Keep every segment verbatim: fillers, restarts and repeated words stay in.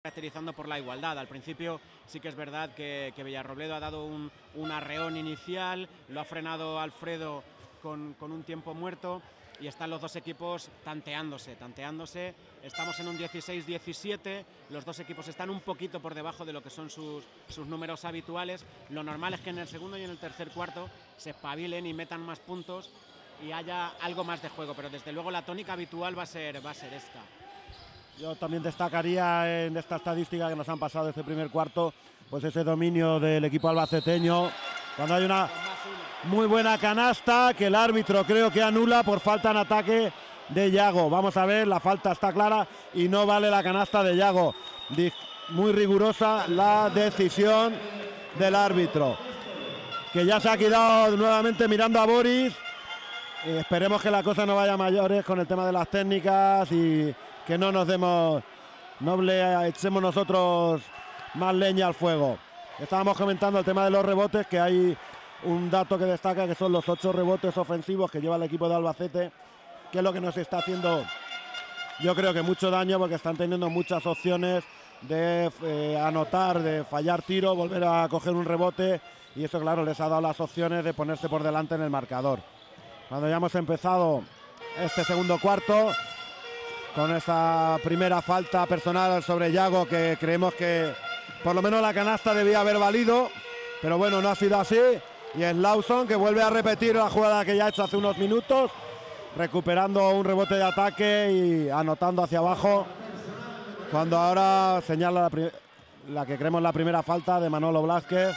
caracterizando por la igualdad. Al principio sí que es verdad que, que Villarrobledo ha dado un, un arreón inicial, lo ha frenado Alfredo con, con un tiempo muerto y están los dos equipos tanteándose, tanteándose. Estamos en un dieciséis diecisiete, los dos equipos están un poquito por debajo de lo que son sus, sus números habituales. Lo normal es que en el segundo y en el tercer cuarto se espabilen y metan más puntos y haya algo más de juego, pero desde luego la tónica habitual va a ser, va a ser esta. Yo también destacaría en esta estadística que nos han pasado este primer cuarto, pues ese dominio del equipo albaceteño, cuando hay una muy buena canasta que el árbitro creo que anula por falta en ataque de Yago. Vamos a ver, la falta está clara y no vale la canasta de Yago. Muy rigurosa la decisión del árbitro, que ya se ha quedado nuevamente mirando a Boris. Eh, esperemos que la cosa no vaya a mayores con el tema de las técnicas y que no nos demos, no le echemos nosotros más leña al fuego. Estábamos comentando el tema de los rebotes, que hay un dato que destaca, que son los ocho rebotes ofensivos que lleva el equipo de Albacete, que es lo que nos está haciendo, yo creo que mucho daño, porque están teniendo muchas opciones de eh, anotar, de fallar tiro, volver a coger un rebote, y eso claro les ha dado las opciones de ponerse por delante en el marcador. Cuando ya hemos empezado este segundo cuarto, con esa primera falta personal sobre Yago, que creemos que por lo menos la canasta debía haber valido, pero bueno, no ha sido así, y es Lawson que vuelve a repetir la jugada que ya ha hecho hace unos minutos, recuperando un rebote de ataque y anotando hacia abajo, cuando ahora señala la, la que creemos la primera falta de Manolo Blázquez.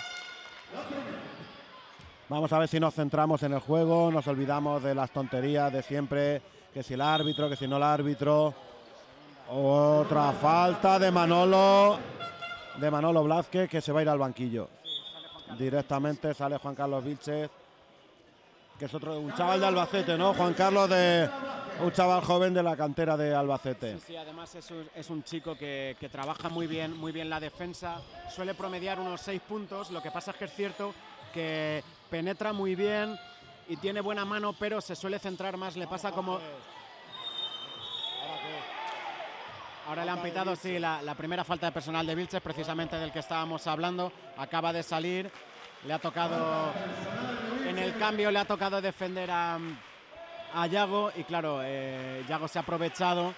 Vamos a ver si nos centramos en el juego, nos olvidamos de las tonterías de siempre, que si el árbitro, que si no el árbitro. Otra falta de Manolo, de Manolo Blázquez, que se va a ir al banquillo. Directamente sale Juan Carlos Vilches, que es otro, un chaval de Albacete, ¿no? Juan Carlos, de un chaval joven de la cantera de Albacete. Sí, sí, además es un, es un chico que, que trabaja muy bien, muy bien la defensa, suele promediar unos seis puntos, lo que pasa es que es cierto que penetra muy bien y tiene buena mano, pero se suele centrar más, le pasa como... Ahora le han pitado, sí, la, la primera falta de personal de Vilches, precisamente del que estábamos hablando, acaba de salir, le ha tocado, en el cambio le ha tocado defender a, a Yago, y claro, eh, Yago se ha aprovechado.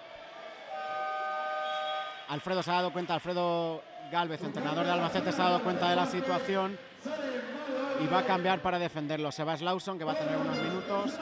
Alfredo se ha dado cuenta, Alfredo Gálvez, entrenador de Albacete, se ha dado cuenta de la situación y va a cambiar para defenderlo. Se va Lawson, que va a tener unos minutos.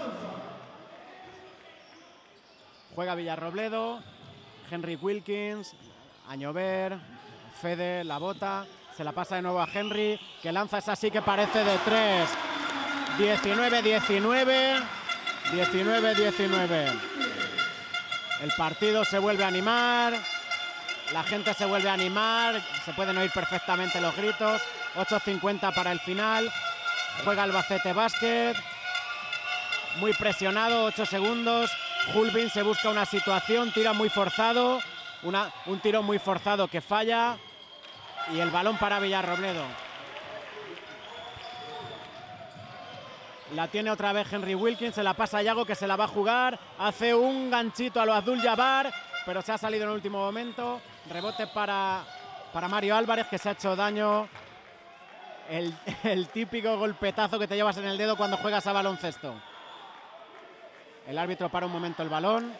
Juega Villarrobledo, Henry Wilkins, Añover, Fede, la bota, se la pasa de nuevo a Henry, que lanza esa sí que parece de tres. diecinueve diecinueve, diecinueve diecinueve. El partido se vuelve a animar, la gente se vuelve a animar, se pueden oír perfectamente los gritos. ocho cincuenta para el final. Juega Albacete Básquet, muy presionado, ocho segundos. Hulbin se busca una situación, tira muy forzado, una, un tiro muy forzado que falla, y el balón para Villarrobledo. La tiene otra vez Henry Wilkins, se la pasa a Yago, que se la va a jugar, hace un ganchito a lo Abdul Jabbar, pero se ha salido en el último momento. Rebote para, para Mario Álvarez, que se ha hecho daño. El, el típico golpetazo que te llevas en el dedo cuando juegas a baloncesto. El árbitro para un momento el balón.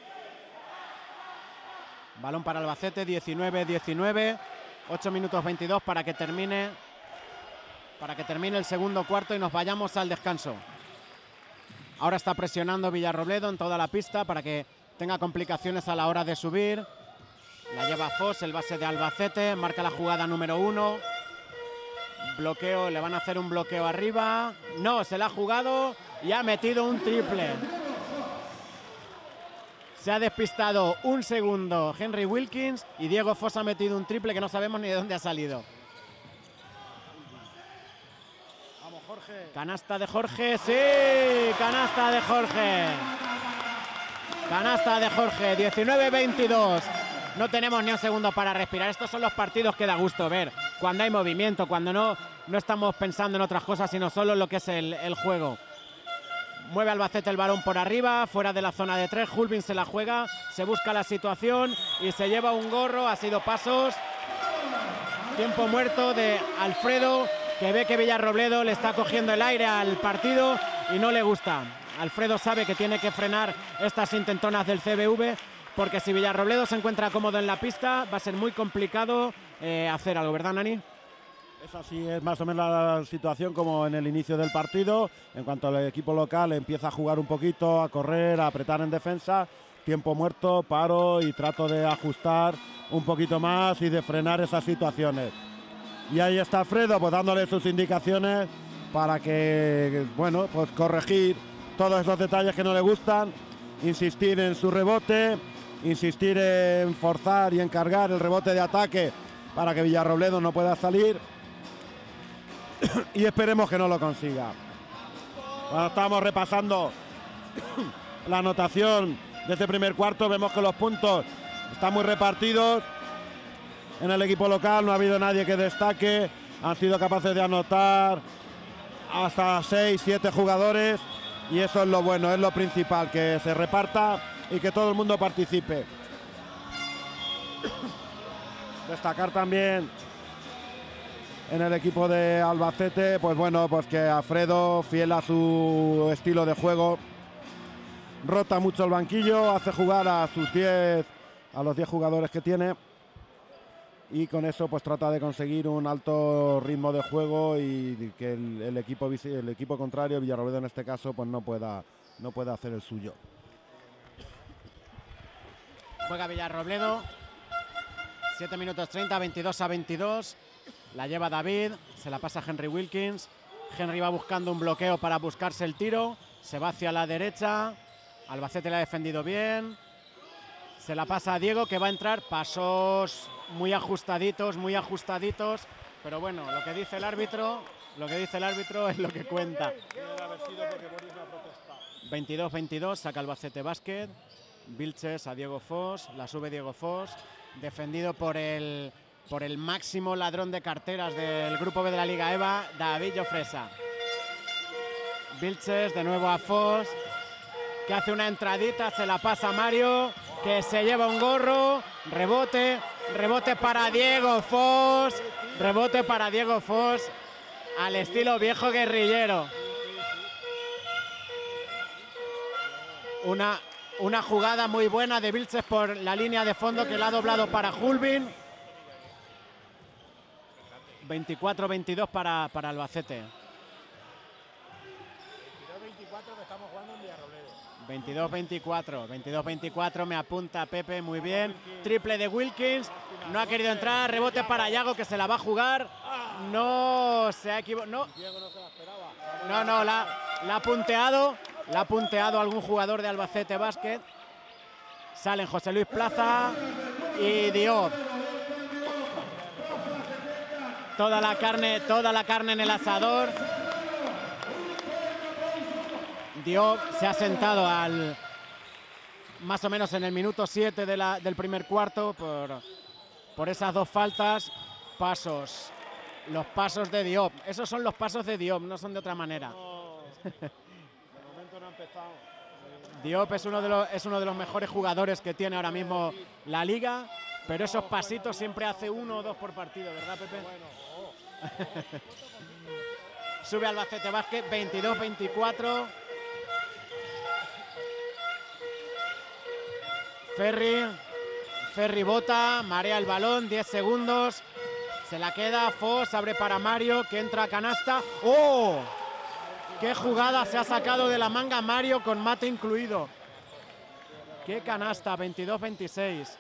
Balón para Albacete, diecinueve diecinueve. ocho minutos veintidós para que termine, para que termine el segundo cuarto y nos vayamos al descanso. Ahora está presionando Villarrobledo en toda la pista para que tenga complicaciones a la hora de subir. La lleva Foss, el base de Albacete, marca la jugada número uno. Bloqueo, le van a hacer un bloqueo arriba. No, se la ha jugado y ha metido un triple. Se ha despistado un segundo Henry Wilkins y Diego Foss ha metido un triple que no sabemos ni de dónde ha salido. Vamos, Jorge. Canasta de Jorge, sí, canasta de Jorge. Canasta de Jorge, diecinueve veintidós. No tenemos ni un segundo para respirar. Estos son los partidos que da gusto ver, cuando hay movimiento, cuando no, no estamos pensando en otras cosas, sino solo en lo que es el, el juego. Mueve Albacete el balón por arriba, fuera de la zona de tres. Hulbin se la juega, se busca la situación y se lleva un gorro. Ha sido pasos. Tiempo muerto de Alfredo, que ve que Villarrobledo le está cogiendo el aire al partido y no le gusta. Alfredo sabe que tiene que frenar estas intentonas del C B V, porque si Villarrobledo se encuentra cómodo en la pista, va a ser muy complicado eh, hacer algo, ¿verdad, Nani? Es así, es más o menos la situación como en el inicio del partido. En cuanto al equipo local empieza a jugar un poquito, a correr, a apretar en defensa, tiempo muerto, paro y trato de ajustar un poquito más y de frenar esas situaciones. Y ahí está Alfredo, pues dándole sus indicaciones para que, bueno, pues corregir todos esos detalles que no le gustan, insistir en su rebote, insistir en forzar y encargar el rebote de ataque para que Villarrobledo no pueda salir. Y esperemos que no lo consiga. Cuando estamos repasando la anotación de este primer cuarto, vemos que los puntos están muy repartidos. En el equipo local no ha habido nadie que destaque. Han sido capaces de anotar hasta seis, siete jugadores. Y eso es lo bueno, es lo principal, que se reparta y que todo el mundo participe. Destacar también en el equipo de Albacete, pues bueno, pues que Alfredo, fiel a su estilo de juego, rota mucho el banquillo, hace jugar a sus diez, a los diez jugadores que tiene, y con eso pues trata de conseguir un alto ritmo de juego y que el, el equipo el equipo contrario, Villarrobledo en este caso, pues no pueda no pueda hacer el suyo. Juega Villarrobledo, siete minutos treinta, veintidós a veintidós. La lleva David, se la pasa a Henry Wilkins. Henry va buscando un bloqueo para buscarse el tiro. Se va hacia la derecha. Albacete le ha defendido bien. Se la pasa a Diego, que va a entrar. Pasos muy ajustaditos, muy ajustaditos. Pero bueno, lo que dice el árbitro, lo que dice el árbitro es lo que cuenta. veintidós veintidós, saca Albacete Básquet. Vilches a Diego Foss, la sube Diego Foss. Defendido por el... por el máximo ladrón de carteras del grupo B de la Liga EVA, David Llofresa. Vilches de nuevo a Foss, que hace una entradita, se la pasa a Mario, que se lleva un gorro, rebote, rebote para Diego Foss, rebote para Diego Foss, al estilo viejo guerrillero. Una, una jugada muy buena de Vilches por la línea de fondo, que la ha doblado para Hulbin. veinticuatro veintidós para, para Albacete. veintidós veinticuatro, veintidós veinticuatro, me apunta Pepe, muy bien. Triple de Wilkins, no ha querido entrar, rebote para Yago, que se la va a jugar. No se ha equivocado, no. No, no, la, la ha punteado, la ha punteado algún jugador de Albacete Básquet. Salen José Luis Plaza y Diop. Toda la carne, toda la carne en el asador. Diop se ha sentado al más o menos en el minuto siete de la, del primer cuarto por, por esas dos faltas. Pasos, los pasos de Diop. Esos son los pasos de Diop, no son de otra manera. No, de momento no ha empezado. Diop es uno de los, es uno de los mejores jugadores que tiene ahora mismo la liga, pero esos pasitos siempre hace uno o dos por partido, ¿verdad, Pepe? Sube Albacete Básquet, veintidós veinticuatro. Ferri, Ferri bota, marea el balón, diez segundos. Se la queda, Foss abre para Mario, que entra a canasta. ¡Oh! ¡Qué jugada se ha sacado de la manga Mario, con mate incluido! ¡Qué canasta! veintidós veintiséis.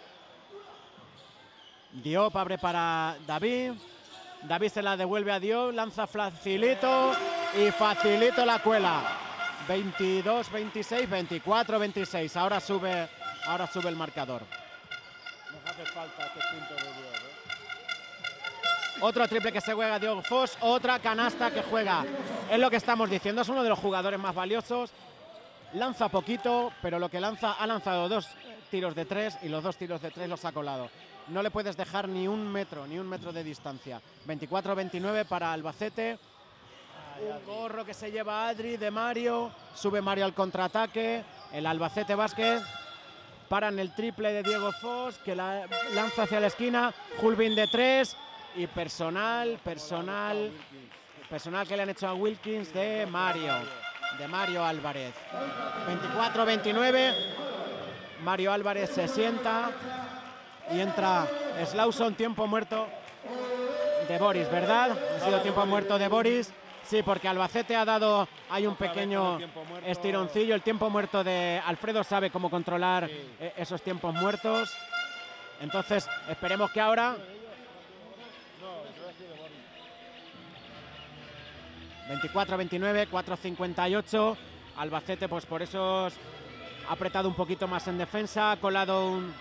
Diop abre para David. David se la devuelve a Diop, lanza facilito y facilito la cuela. veintidós veintiséis, veinticuatro veintiséis. Ahora sube, ahora sube el marcador. Nos hace falta este punto de Diop, ¿eh? Otro triple que se juega Diego Foss, otra canasta que juega. Es lo que estamos diciendo, es uno de los jugadores más valiosos. Lanza poquito, pero lo que lanza, ha lanzado dos tiros de tres y los dos tiros de tres los ha colado. No le puedes dejar ni un metro, ni un metro de distancia. veinticuatro veintinueve para Albacete. Un gorro que se lleva Adri de Mario. Sube Mario al contraataque. El Albacete Basket. Paran el triple de Diego Fos, que la lanza hacia la esquina. Hulbin de tres. Y personal, personal. Personal que le han hecho a Wilkins de Mario. De Mario Álvarez. veinticuatro veintinueve. Mario Álvarez se sienta. Y entra Slauson, tiempo muerto de Boris, ¿verdad? Ha sido tiempo muerto de Boris. Sí, porque Albacete ha dado, hay un pequeño estironcillo. El tiempo muerto de Alfredo sabe cómo controlar sí. esos tiempos muertos. Entonces, esperemos que ahora... veinticuatro veintinueve, cuatro cincuenta y ocho. Albacete, pues por eso ha apretado un poquito más en defensa. Ha colado un...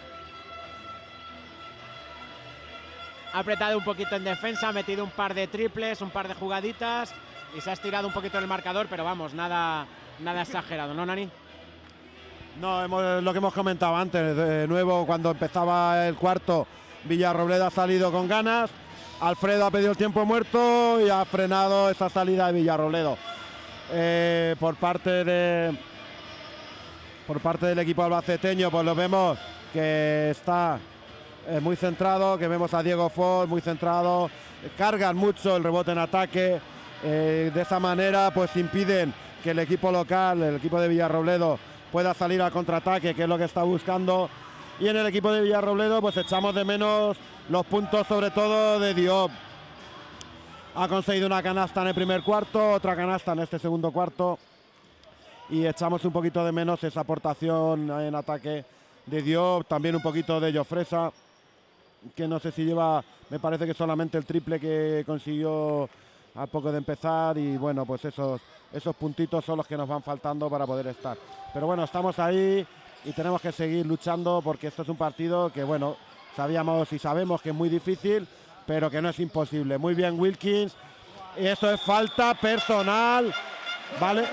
Ha apretado un poquito en defensa, ha metido un par de triples, un par de jugaditas y se ha estirado un poquito el marcador, pero vamos, nada, nada exagerado, ¿no, Nani? No, hemos, lo que hemos comentado antes, de nuevo cuando empezaba el cuarto, Villarrobledo ha salido con ganas, Alfredo ha pedido el tiempo muerto y ha frenado esa salida de Villarrobledo. Eh, por parte de por parte del equipo albaceteño, pues lo vemos que está Eh, muy centrado, que vemos a Diego Fos muy centrado, eh, cargan mucho el rebote en ataque, eh, de esa manera pues impiden que el equipo local, el equipo de Villarrobledo, pueda salir al contraataque, que es lo que está buscando. Y en el equipo de Villarrobledo pues echamos de menos los puntos, sobre todo de Diop. Ha conseguido una canasta en el primer cuarto, otra canasta en este segundo cuarto, y echamos un poquito de menos esa aportación en ataque de Diop, también un poquito de Jofresa, que no sé si lleva, me parece que solamente el triple que consiguió a poco de empezar, y bueno, pues esos, esos puntitos son los que nos van faltando para poder estar. Pero bueno, estamos ahí y tenemos que seguir luchando, porque esto es un partido que, bueno, sabíamos y sabemos que es muy difícil, pero que no es imposible. Muy bien Wilkins, y esto es falta personal, ¿vale?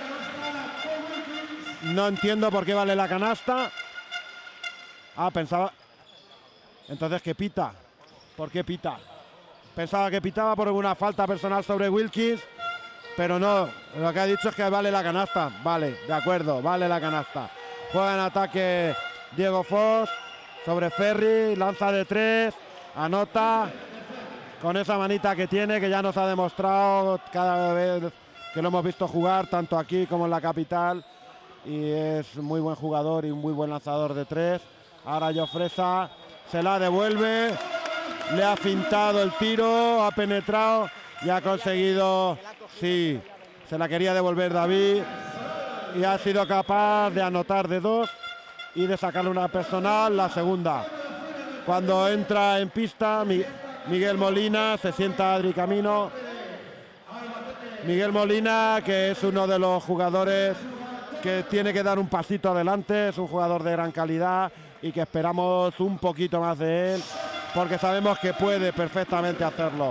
No entiendo por qué vale la canasta. Ah, pensaba... Entonces, ¿qué pita? ¿Por qué pita? Pensaba que pitaba por una falta personal sobre Wilkins, pero no. Lo que ha dicho es que vale la canasta. Vale, de acuerdo, vale la canasta. Juega en ataque Diego Fos sobre Ferri, lanza de tres, anota con esa manita que tiene, que ya nos ha demostrado cada vez que lo hemos visto jugar, tanto aquí como en la capital. Y es muy buen jugador y un muy buen lanzador de tres. Ahora Jofresa se la devuelve, le ha fintado el tiro, ha penetrado y ha conseguido, sí, se la quería devolver David y ha sido capaz de anotar de dos y de sacarle una personal, la segunda. Cuando entra en pista Miguel Molina, se sienta Adri Camino. Miguel Molina, que es uno de los jugadores que tiene que dar un pasito adelante, es un jugador de gran calidad y que esperamos un poquito más de él, porque sabemos que puede perfectamente hacerlo.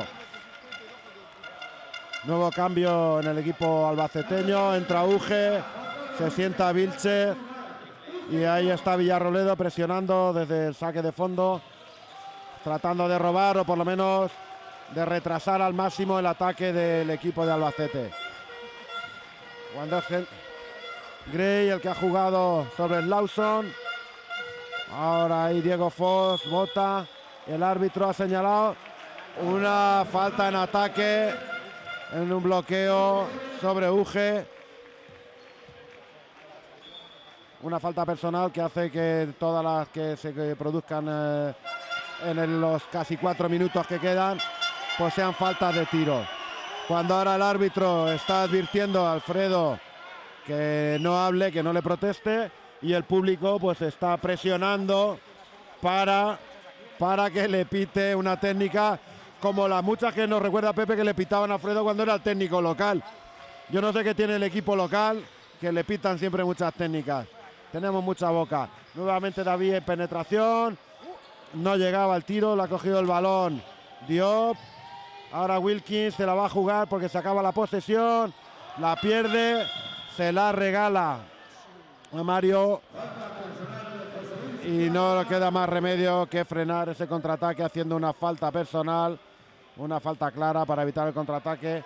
Nuevo cambio en el equipo albaceteño, entra Uge, se sienta Vilche y ahí está Villarrobledo presionando desde el saque de fondo, tratando de robar o por lo menos de retrasar al máximo el ataque del equipo de Albacete. Cuando es Gray el que ha jugado sobre Slauson. Ahora ahí Diego Fos bota. El árbitro ha señalado una falta en ataque, en un bloqueo sobre Uge. Una falta personal que hace que todas las que se que produzcan eh, en el, los casi cuatro minutos que quedan, pues sean faltas de tiro. Cuando ahora el árbitro está advirtiendo a Alfredo que no hable, que no le proteste, y el público pues está presionando para, para que le pite una técnica como las muchas que nos recuerda Pepe que le pitaban a Alfredo cuando era el técnico local. Yo no sé qué tiene el equipo local, que le pitan siempre muchas técnicas. Tenemos mucha boca. Nuevamente David en penetración, no llegaba el tiro, le ha cogido el balón Diop. Ahora Wilkins se la va a jugar porque se acaba la posesión, la pierde, se la regala a Mario y no le queda más remedio que frenar ese contraataque haciendo una falta personal, una falta clara para evitar el contraataque,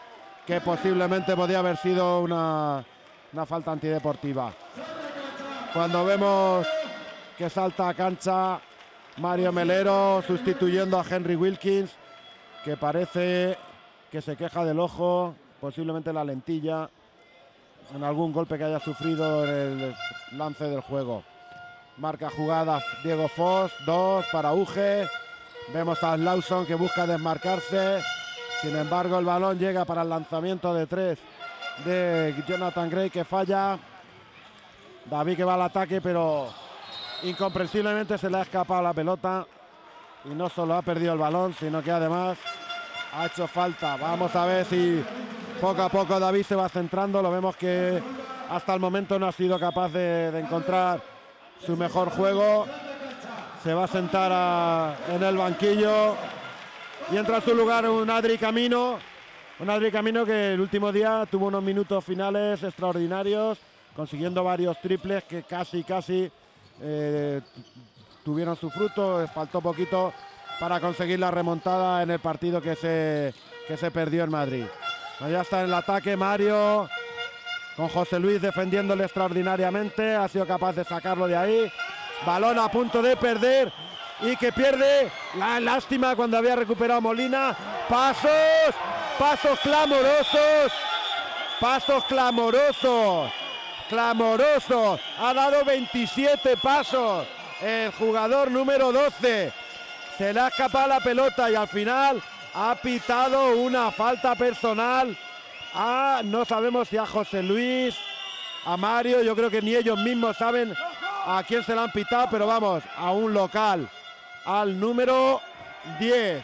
que posiblemente podía haber sido una, una falta antideportiva. Cuando vemos que salta a cancha Mario Melero sustituyendo a Henry Wilkins, que parece que se queja del ojo, posiblemente la lentilla, en algún golpe que haya sufrido en el lance del juego. Marca jugada Diego Foss, dos para Uge. Vemos a Lawson que busca desmarcarse. Sin embargo, el balón llega para el lanzamiento de tres de Jonathan Gray, que falla. David que va al ataque, pero incomprensiblemente se le ha escapado la pelota. Y no solo ha perdido el balón, sino que además ha hecho falta. Vamos a ver si poco a poco David se va centrando. Lo vemos que hasta el momento no ha sido capaz de, de encontrar su mejor juego. Se va a sentar a, en el banquillo y entra a su lugar un Adri Camino. Un Adri Camino que el último día tuvo unos minutos finales extraordinarios, consiguiendo varios triples que casi, casi eh, tuvieron su fruto. Faltó poquito para conseguir la remontada en el partido que se, que se perdió en Madrid. Ya está en el ataque Mario, con José Luis defendiéndole extraordinariamente. Ha sido capaz de sacarlo de ahí. Balón a punto de perder y que pierde. La lástima cuando había recuperado Molina. Pasos, pasos clamorosos, pasos clamorosos, clamorosos. Ha dado veintisiete pasos el jugador número doce. Se le ha escapado la pelota y al final ha pitado una falta personal a, no sabemos si a José Luis, a Mario. Yo creo que ni ellos mismos saben a quién se la han pitado, pero vamos, a un local, al número diez.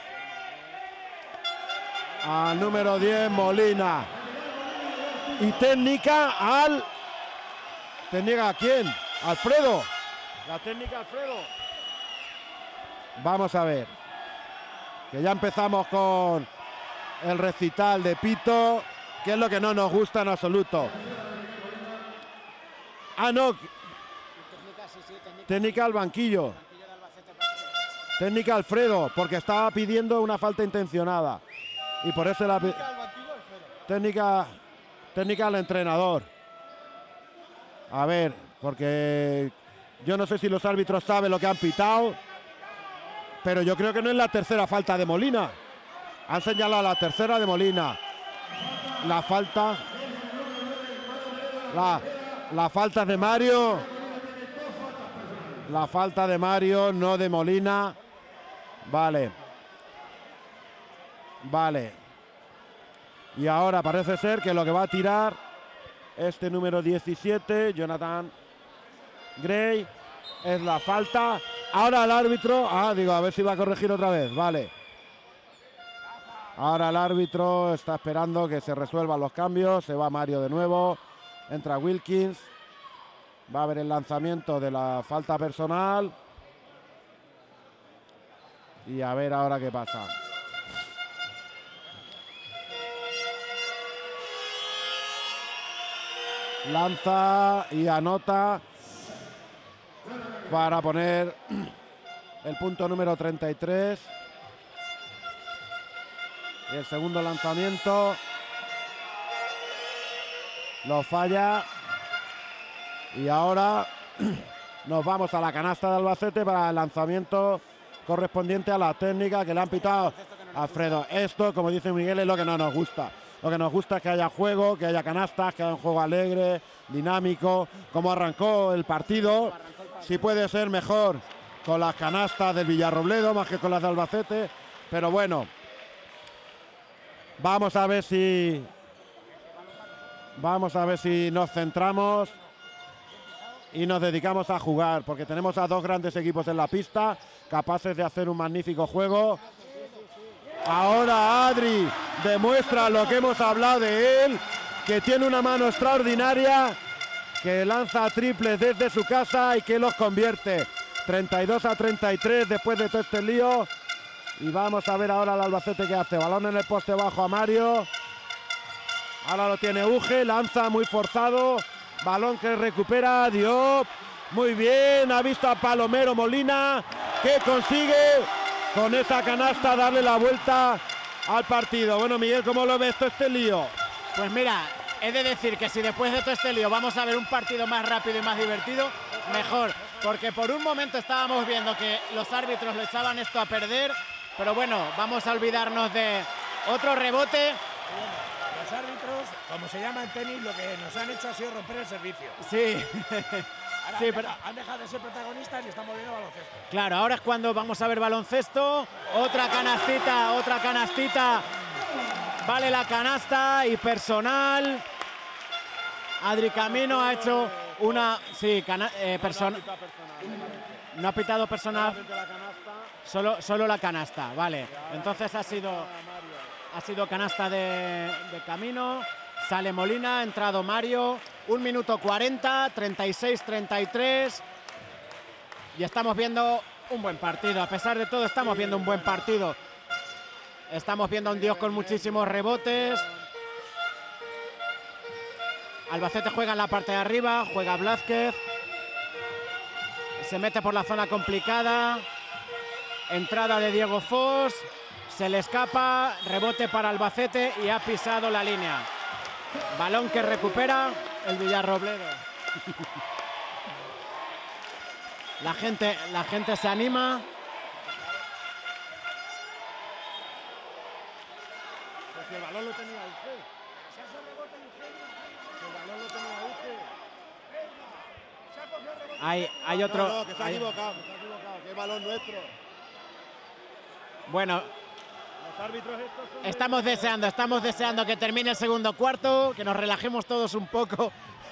Al número diez, Molina. Y técnica al... ¿Técnica a quién? Alfredo. La técnica Alfredo. Vamos a ver. Que ya empezamos con el recital de Pito, que es lo que no nos gusta en absoluto. Ah, no. Técnica al banquillo. Técnica Alfredo, porque estaba pidiendo una falta intencionada. Y por eso la técnica, técnica al entrenador. A ver, porque yo no sé si los árbitros saben lo que han pitado, pero yo creo que no es la tercera falta de Molina. Han señalado la tercera de Molina. La falta. La, la falta de Mario. La falta de Mario, no de Molina. Vale. Vale. Y ahora parece ser que lo que va a tirar este número diecisiete, Jonathan Gray, es la falta. Ahora el árbitro, ah, digo, a ver si va a corregir otra vez, vale. Ahora el árbitro está esperando que se resuelvan los cambios. Se va Mario de nuevo, entra Wilkins. Va a haber el lanzamiento de la falta personal. Y a ver ahora qué pasa. Lanza y anota para poner el punto número treinta y tres. Y el segundo lanzamiento lo falla. Y ahora nos vamos a la canasta de Albacete para el lanzamiento correspondiente a la técnica que le han pitado a Alfredo. Esto, como dice Miguel, es lo que no nos gusta. Lo que nos gusta es que haya juego, que haya canastas, que haya un juego alegre, dinámico, como arrancó el partido. Sí puede ser mejor con las canastas del Villarrobledo más que con las de Albacete, pero bueno. Vamos a ver si... Vamos a ver si nos centramos y nos dedicamos a jugar, porque tenemos a dos grandes equipos en la pista, capaces de hacer un magnífico juego. Ahora Adri demuestra lo que hemos hablado de él, que tiene una mano extraordinaria, que lanza triples desde su casa y que los convierte. treinta y dos a treinta y tres después de todo este lío. Y vamos a ver ahora al Albacete que hace. Balón en el poste bajo a Mario. Ahora lo tiene Uge, lanza muy forzado. Balón que recupera Diop. Muy bien, ha visto a Palomero Molina, que consigue con esa canasta darle la vuelta al partido. Bueno, Miguel, ¿cómo lo ves todo este lío? Pues mira, he de decir que si después de todo este lío vamos a ver un partido más rápido y más divertido, mejor. Porque por un momento estábamos viendo que los árbitros lo echaban esto a perder, pero bueno, vamos a olvidarnos de otro rebote. Los árbitros, como se llama en tenis, lo que nos han hecho ha sido romper el servicio. Sí. Ahora sí, han, pero... dejado, han dejado de ser protagonistas y estamos viendo baloncesto. Claro, ahora es cuando vamos a ver baloncesto. Otra canastita, otra canastita. Vale la canasta y personal. Adri Camino ha hecho una... Sí, cana, eh, personal. No ha pitado personal. Solo, solo la canasta, vale. Entonces ha sido, ha sido canasta de, de Camino. Sale Molina, ha entrado Mario. Un minuto cuarenta, treinta y seis treinta y tres. Y estamos viendo un buen partido. A pesar de todo, estamos viendo un buen partido. Estamos viendo a un Dios con muchísimos rebotes. Albacete juega en la parte de arriba, juega Blázquez. Se mete por la zona complicada. Entrada de Diego Fos. Se le escapa, rebote para Albacete y ha pisado la línea. Balón que recupera el Villarrobledo. La gente, la gente se anima. Pues el balón lo tenía usted. El balón lo tenía usted. Hay, hay otro. No, no, que está hay... equivocado, que está equivocado, que es balón nuestro. Bueno, los árbitros estos son estamos de... deseando, estamos deseando que termine el segundo cuarto, que nos relajemos todos un poco.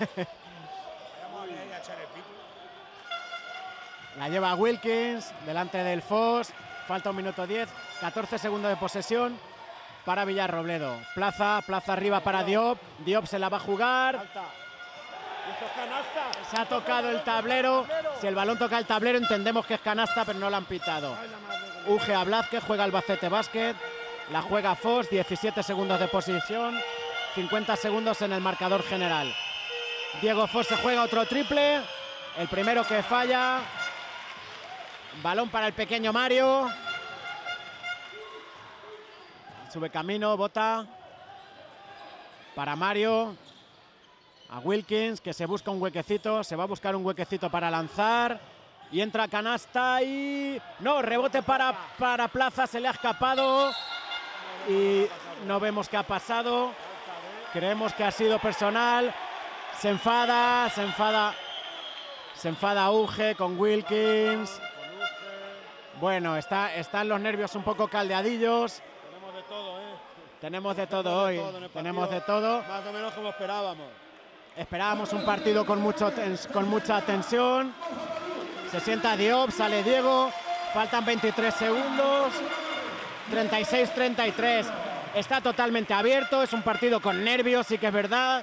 La lleva Wilkins, delante del Fos. Falta un minuto diez, catorce segundos de posesión para Villarrobledo. Plaza, plaza arriba para Diop. Diop se la va a jugar. Esto es canasta. Se ha tocado el tablero. Si el balón toca el tablero entendemos que es canasta, pero no la han pitado. Uge a Blázquez, juega Albacete Básquet. La juega Fos, diecisiete segundos de posesión. cincuenta segundos en el marcador general. Diego Fos se juega otro triple. El primero que falla. Balón para el pequeño Mario. Sube Camino, bota. Para Mario. A Wilkins, que se busca un huequecito. Se va a buscar un huequecito para lanzar. Y entra canasta y... No, rebote para, para Plaza. Se le ha escapado. Y no vemos qué ha pasado. Creemos que ha sido personal. Se enfada, se enfada. Se enfada Uge con Wilkins. Bueno, está, están los nervios un poco caldeadillos. Tenemos de todo, ¿eh? Tenemos de todo hoy. Tenemos de todo. Más o menos como esperábamos. Esperábamos un partido con, mucho tens, con mucha tensión. Se sienta Diop, sale Diego. Faltan veintitrés segundos. treinta y seis treinta y tres. Está totalmente abierto. Es un partido con nervios, sí que es verdad.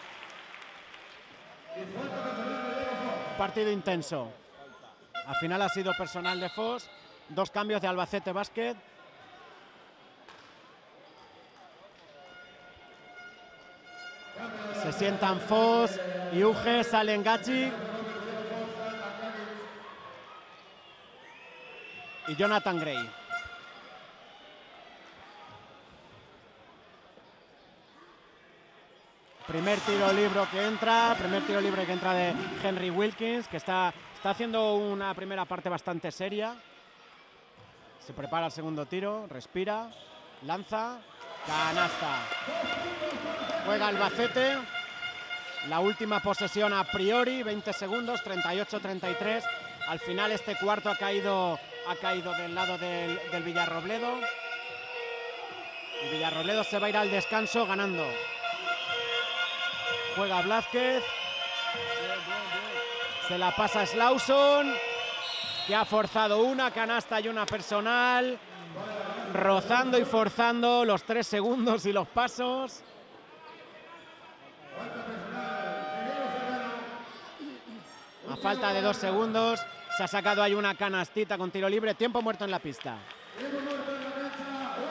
Partido intenso. Al final ha sido personal de Fos. Dos cambios de Albacete Básquet. Se sientan Fos y Uge, salen Gachi. Y Jonathan Gray. Primer tiro libre que entra, primer tiro libre que entra de Henry Wilkins, que está, está haciendo una primera parte bastante seria. Se prepara el segundo tiro, respira, lanza, canasta. Juega Albacete. La última posesión a priori, veinte segundos, treinta y ocho treinta y tres. Al final este cuarto ha caído, ha caído del lado del, del Villarrobledo. El Villarrobledo se va a ir al descanso ganando. Juega Blázquez. Se la pasa a Slauson, que ha forzado una canasta y una personal. Rozando y forzando los tres segundos y los pasos. A falta de dos segundos, se ha sacado ahí una canastita con tiro libre. Tiempo muerto en la pista.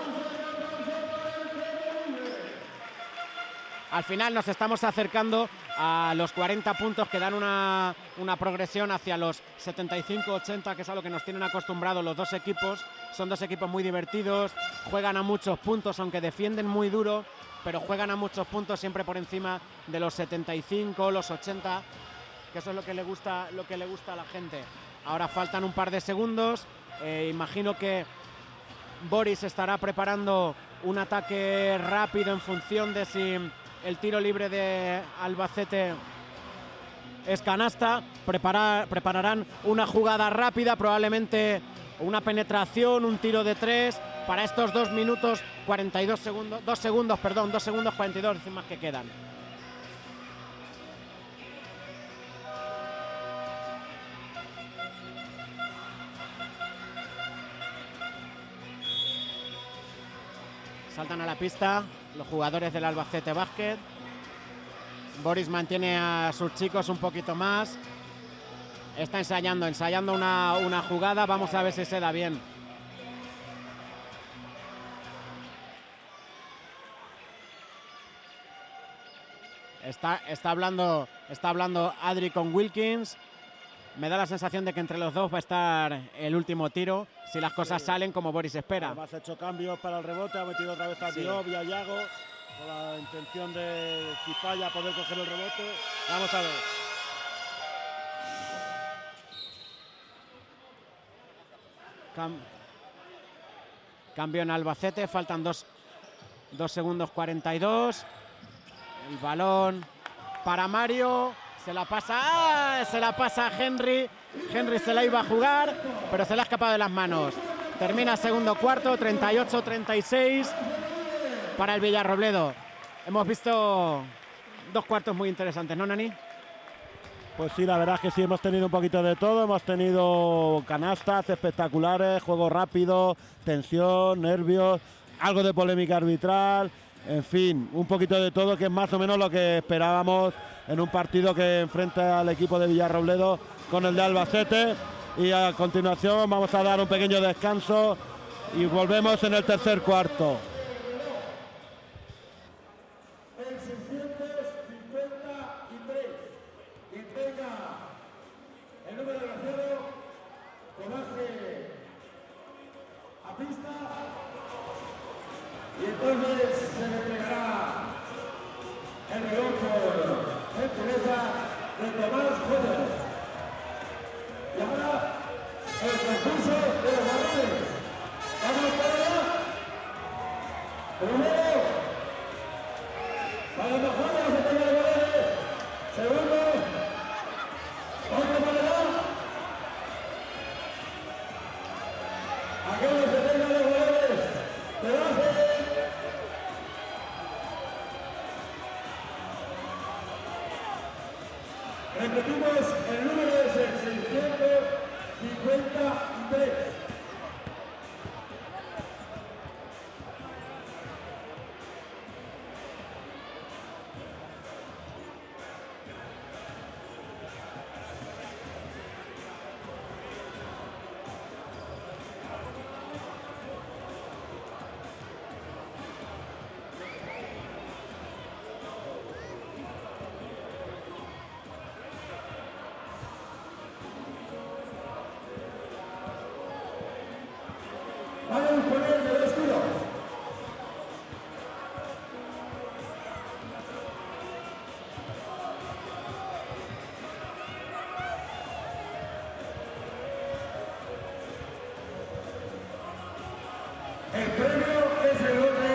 Al final nos estamos acercando a los cuarenta puntos, que dan una, una progresión hacia los setenta y cinco ochenta, que es a lo que nos tienen acostumbrados los dos equipos. Son dos equipos muy divertidos, juegan a muchos puntos, aunque defienden muy duro, pero juegan a muchos puntos, siempre por encima de los setenta y cinco, los ochenta, que eso es lo que le gusta, lo que le gusta a la gente. Ahora faltan un par de segundos, eh, imagino que Boris estará preparando un ataque rápido en función de si el tiro libre de Albacete es canasta. Preparar, prepararán una jugada rápida, probablemente una penetración, un tiro de tres para estos dos minutos cuarenta y dos segundos, dos segundos, perdón, dos segundos cuarenta y dos más que quedan. Saltan a la pista los jugadores del Albacete Básquet. Boris mantiene a sus chicos un poquito más. Está ensayando, ensayando una, una jugada. Vamos a ver si se da bien. Está, está, hablando, está hablando Adri con Wilkins. Me da la sensación de que entre los dos va a estar el último tiro, si las cosas sí salen como Boris espera. Además ha hecho cambios para el rebote, ha metido otra vez a sí. Diop y a Yago, con la intención de, si falla, poder coger el rebote. Vamos a ver. Cam Cambio en Albacete, faltan dos, dos segundos cuarenta y dos. El balón para Mario. Se la pasa, ¡ah! Se la pasa a Henry. Henry se la iba a jugar, pero se le ha escapado de las manos. Termina segundo cuarto, treinta y ocho treinta y seis para el Villarrobledo. Hemos visto dos cuartos muy interesantes, ¿no, Nani? Pues sí, la verdad es que sí, hemos tenido un poquito de todo. Hemos tenido canastas espectaculares, juego rápido, tensión, nervios, algo de polémica arbitral. En fin, un poquito de todo, que es más o menos lo que esperábamos en un partido que enfrenta al equipo de Villarrobledo con el de Albacete. Y a continuación vamos a dar un pequeño descanso y volvemos en el tercer cuarto. Y entonces se le entregará el reloj por gentileza de Tomás Joder. Y ahora el concurso de los varones. Vamos para allá. Primero, para el mejor de la setenta de goles. Segundo, otro para allá. Aquellos que tengan los goles de base. Repetimos, el número es el seiscientos cincuenta y tres. Van a disponer de dos tiros. El premio es el lote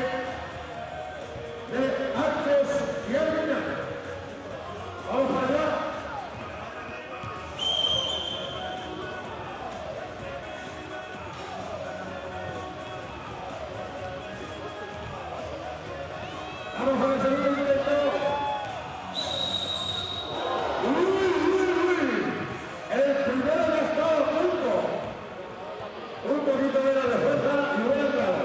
de Arcos y Alminar. Vamos para allá. Vamos a ver el segundo intento. Uy, uy, uy. El primero ya está a punto. Un poquito de la fuerza y buena entrada.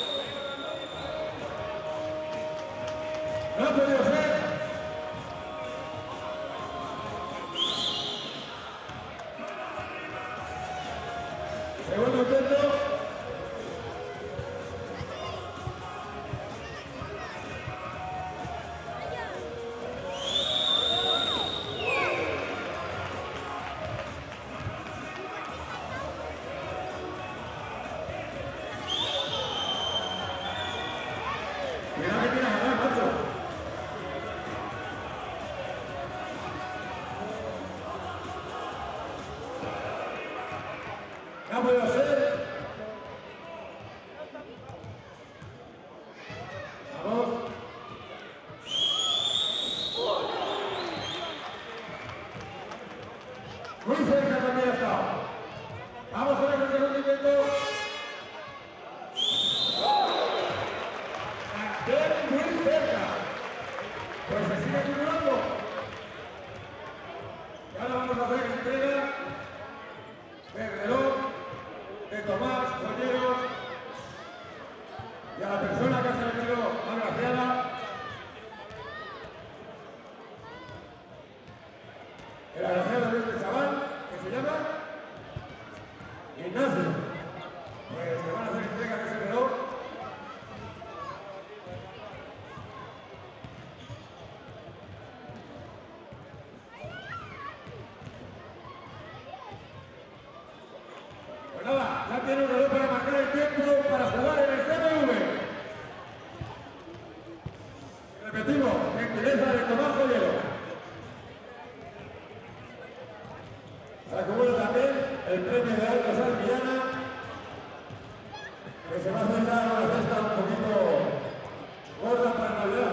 No ha podido ser. Cuidado que tienes atrás, macho. No puedo ser. Vamos. Muy cerca también está. Vamos con el segundo intento. Muy cerca. Pues se sigue acumulando. Y ahora vamos a hacer entrega del reloj de Tomás Joyero y a la persona que ha salido agraciada. El agraciado de este chaval, que se llama Ignacio. Pues se van a hacer entrega de ese reloj. Pues nada, ya tiene un reloj para marcar el tiempo para jugar en el C M V. Repetimos, gentileza de Tomás Joyero. Se acumula también el premio de Alto Salvillana, que se va a hacer una cesta un poquito gorda para Navidad.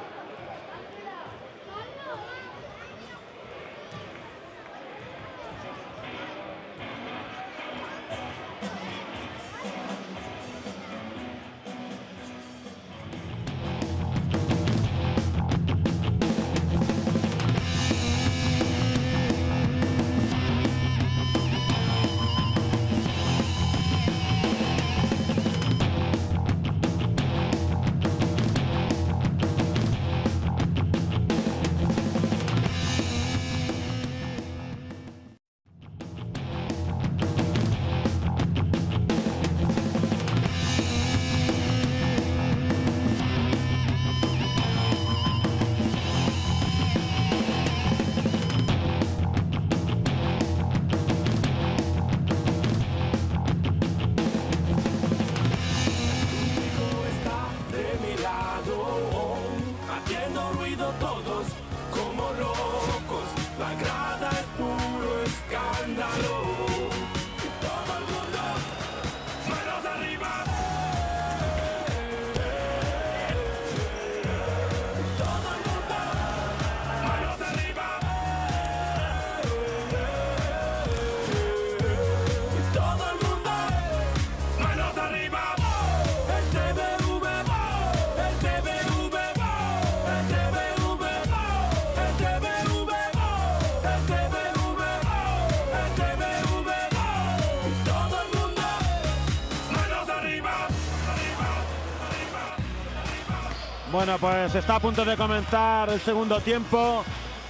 Bueno, pues está a punto de comenzar el segundo tiempo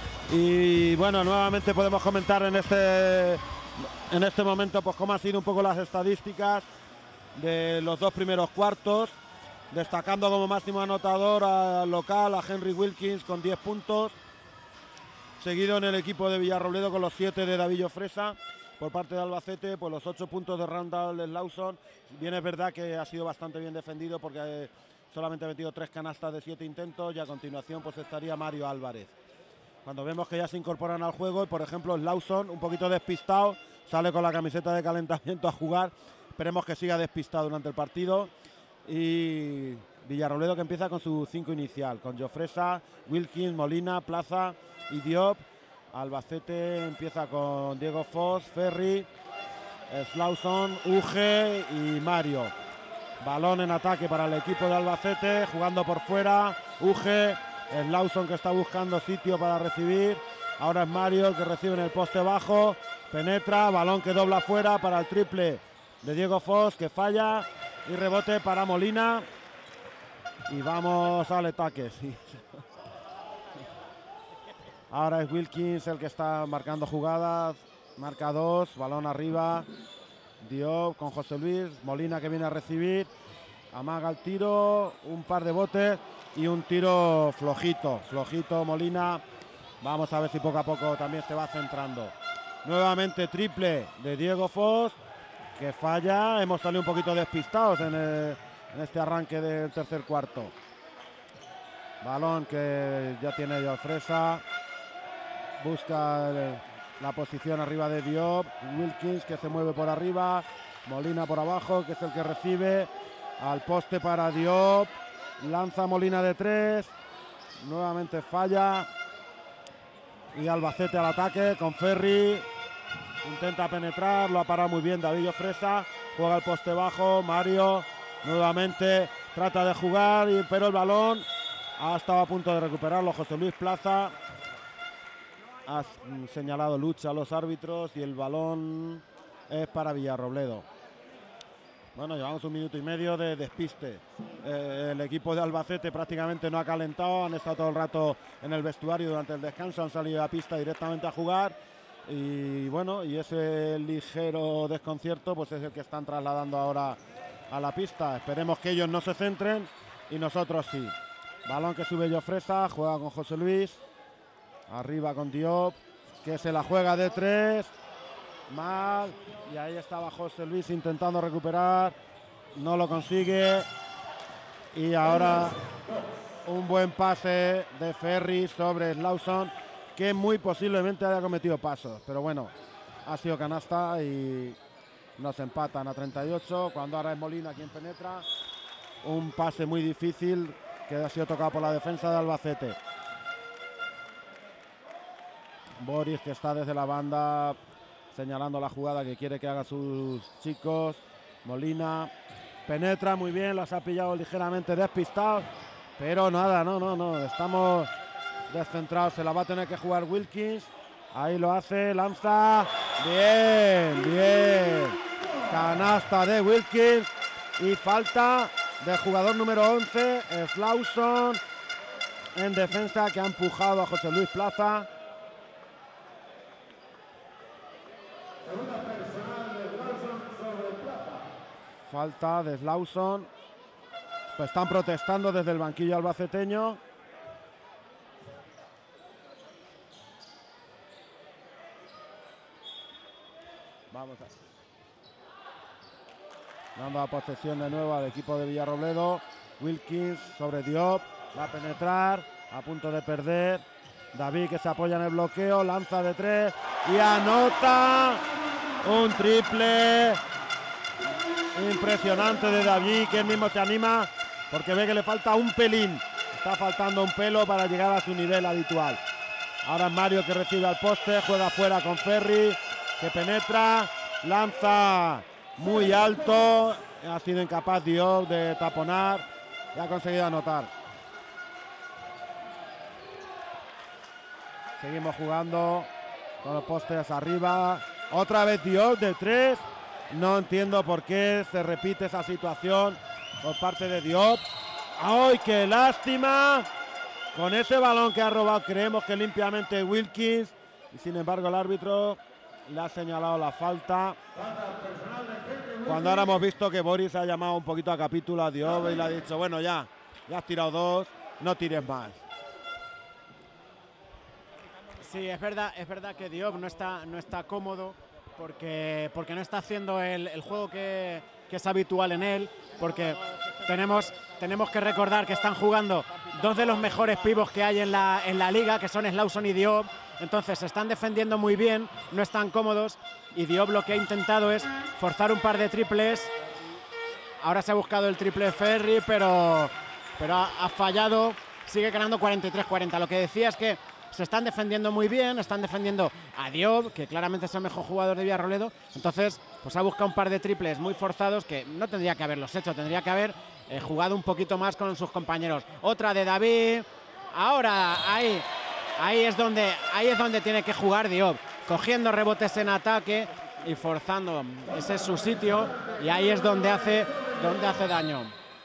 y bueno, nuevamente podemos comentar en este en este momento pues cómo han sido un poco las estadísticas de los dos primeros cuartos, destacando como máximo anotador al local a Henry Wilkins con diez puntos, seguido en el equipo de Villarrobledo con los siete de David Fresa. Por parte de Albacete, pues los ocho puntos de Randall Lawson. Bien es verdad que ha sido bastante bien defendido porque eh, solamente ha metido tres canastas de siete intentos y a continuación pues estaría Mario Álvarez. Cuando vemos que ya se incorporan al juego, por ejemplo Lawson, un poquito despistado, sale con la camiseta de calentamiento a jugar. Esperemos que siga despistado durante el partido. Y Villarrobledo que empieza con su cinco inicial, con Jofresa, Wilkins, Molina, Plaza y Diop. Albacete empieza con Diego Foss, Ferri, Slauson, Uge y Mario. Balón en ataque para el equipo de Albacete, jugando por fuera, Uge, Slauson que está buscando sitio para recibir. Ahora es Mario el que recibe en el poste bajo, penetra, balón que dobla fuera para el triple de Diego Foss que falla y rebote para Molina. Y vamos al ataque, sí. Ahora es Wilkins el que está marcando jugadas, marca dos, balón arriba, Diop con José Luis, Molina que viene a recibir, amaga el tiro, un par de botes y un tiro flojito, flojito Molina. Vamos a ver si poco a poco también se va centrando. Nuevamente triple de Diego Foss, que falla, hemos salido un poquito despistados en, el, en este arranque del tercer cuarto. Balón que ya tiene Llofresa. Busca el, la posición arriba de Diop. Wilkins que se mueve por arriba. Molina por abajo, que es el que recibe. Al poste para Diop. Lanza Molina de tres. Nuevamente falla. Y Albacete al ataque con Ferri. Intenta penetrar, lo ha parado muy bien David Llofresa. Juega el poste bajo, Mario nuevamente trata de jugar, y, pero el balón ha estado a punto de recuperarlo José Luis Plaza. Ha señalado lucha a los árbitros y el balón es para Villarrobledo. Bueno, llevamos un minuto y medio de despiste. Eh, el equipo de Albacete prácticamente no ha calentado, han estado todo el rato en el vestuario durante el descanso, han salido a la pista directamente a jugar. Y bueno, y ese ligero desconcierto pues es el que están trasladando ahora a la pista. Esperemos que ellos no se centren y nosotros sí. Balón que sube Llofresa, juega con José Luis. Arriba con Diop, que se la juega de tres. Mal. Y ahí estaba José Luis intentando recuperar. No lo consigue. Y ahora un buen pase de Ferri sobre Slauson, que muy posiblemente haya cometido pasos. Pero bueno, ha sido canasta y nos empatan a treinta y ocho. Cuando ahora es Molina quien penetra. Un pase muy difícil que ha sido tocado por la defensa de Albacete. Boris, que está desde la banda señalando la jugada que quiere que hagan sus chicos. Molina penetra muy bien, las ha pillado ligeramente despistado, pero nada, no, no, no, estamos descentrados, se la va a tener que jugar Wilkins. Ahí lo hace, lanza, bien, bien, canasta de Wilkins y falta del jugador número once, Slauson, en defensa, que ha empujado a José Luis Plaza. Falta de Slauson. Pues están protestando desde el banquillo albaceteño. Vamos a dando la posesión de nuevo al equipo de Villarrobledo. Wilkins sobre Diop. Va a penetrar. A punto de perder. David, que se apoya en el bloqueo. Lanza de tres. Y anota un triple impresionante de David, que él mismo se anima porque ve que le falta un pelín. Está faltando un pelo para llegar a su nivel habitual. Ahora es Mario, que recibe al poste, juega afuera con Ferri, que penetra, lanza muy alto. Ha sido incapaz Diop de taponar y ha conseguido anotar. Seguimos jugando con los postes arriba. Otra vez Diop de tres. No entiendo por qué se repite esa situación por parte de Diop. ¡Ay, qué lástima! Con ese balón que ha robado creemos que limpiamente Wilkins. Y sin embargo el árbitro le ha señalado la falta. Cuando ahora hemos visto que Boris ha llamado un poquito a capítulo a Diop y le ha dicho, bueno, ya, ya has tirado dos, no tires más. Sí, es verdad, es verdad que Diop no está, no está cómodo. Porque, porque no está haciendo el, el juego que, que es habitual en él, porque tenemos, tenemos que recordar que están jugando dos de los mejores pivos que hay en la, en la liga, que son Slauson y Diop. Entonces se están defendiendo muy bien, no están cómodos, y Diop lo que ha intentado es forzar un par de triples. Ahora se ha buscado el triple Ferri, pero, pero ha, ha fallado, sigue ganando cuarenta y tres cuarenta. Lo que decía es que se están defendiendo muy bien, están defendiendo a Diop, que claramente es el mejor jugador de Villarrobledo. Entonces, pues ha buscado un par de triples muy forzados que no tendría que haberlos hecho, tendría que haber eh, jugado un poquito más con sus compañeros. Otra de David. Ahora, ahí, ahí es donde, ahí es donde tiene que jugar Diop, cogiendo rebotes en ataque y forzando. Ese es su sitio y ahí es donde hace, donde hace daño.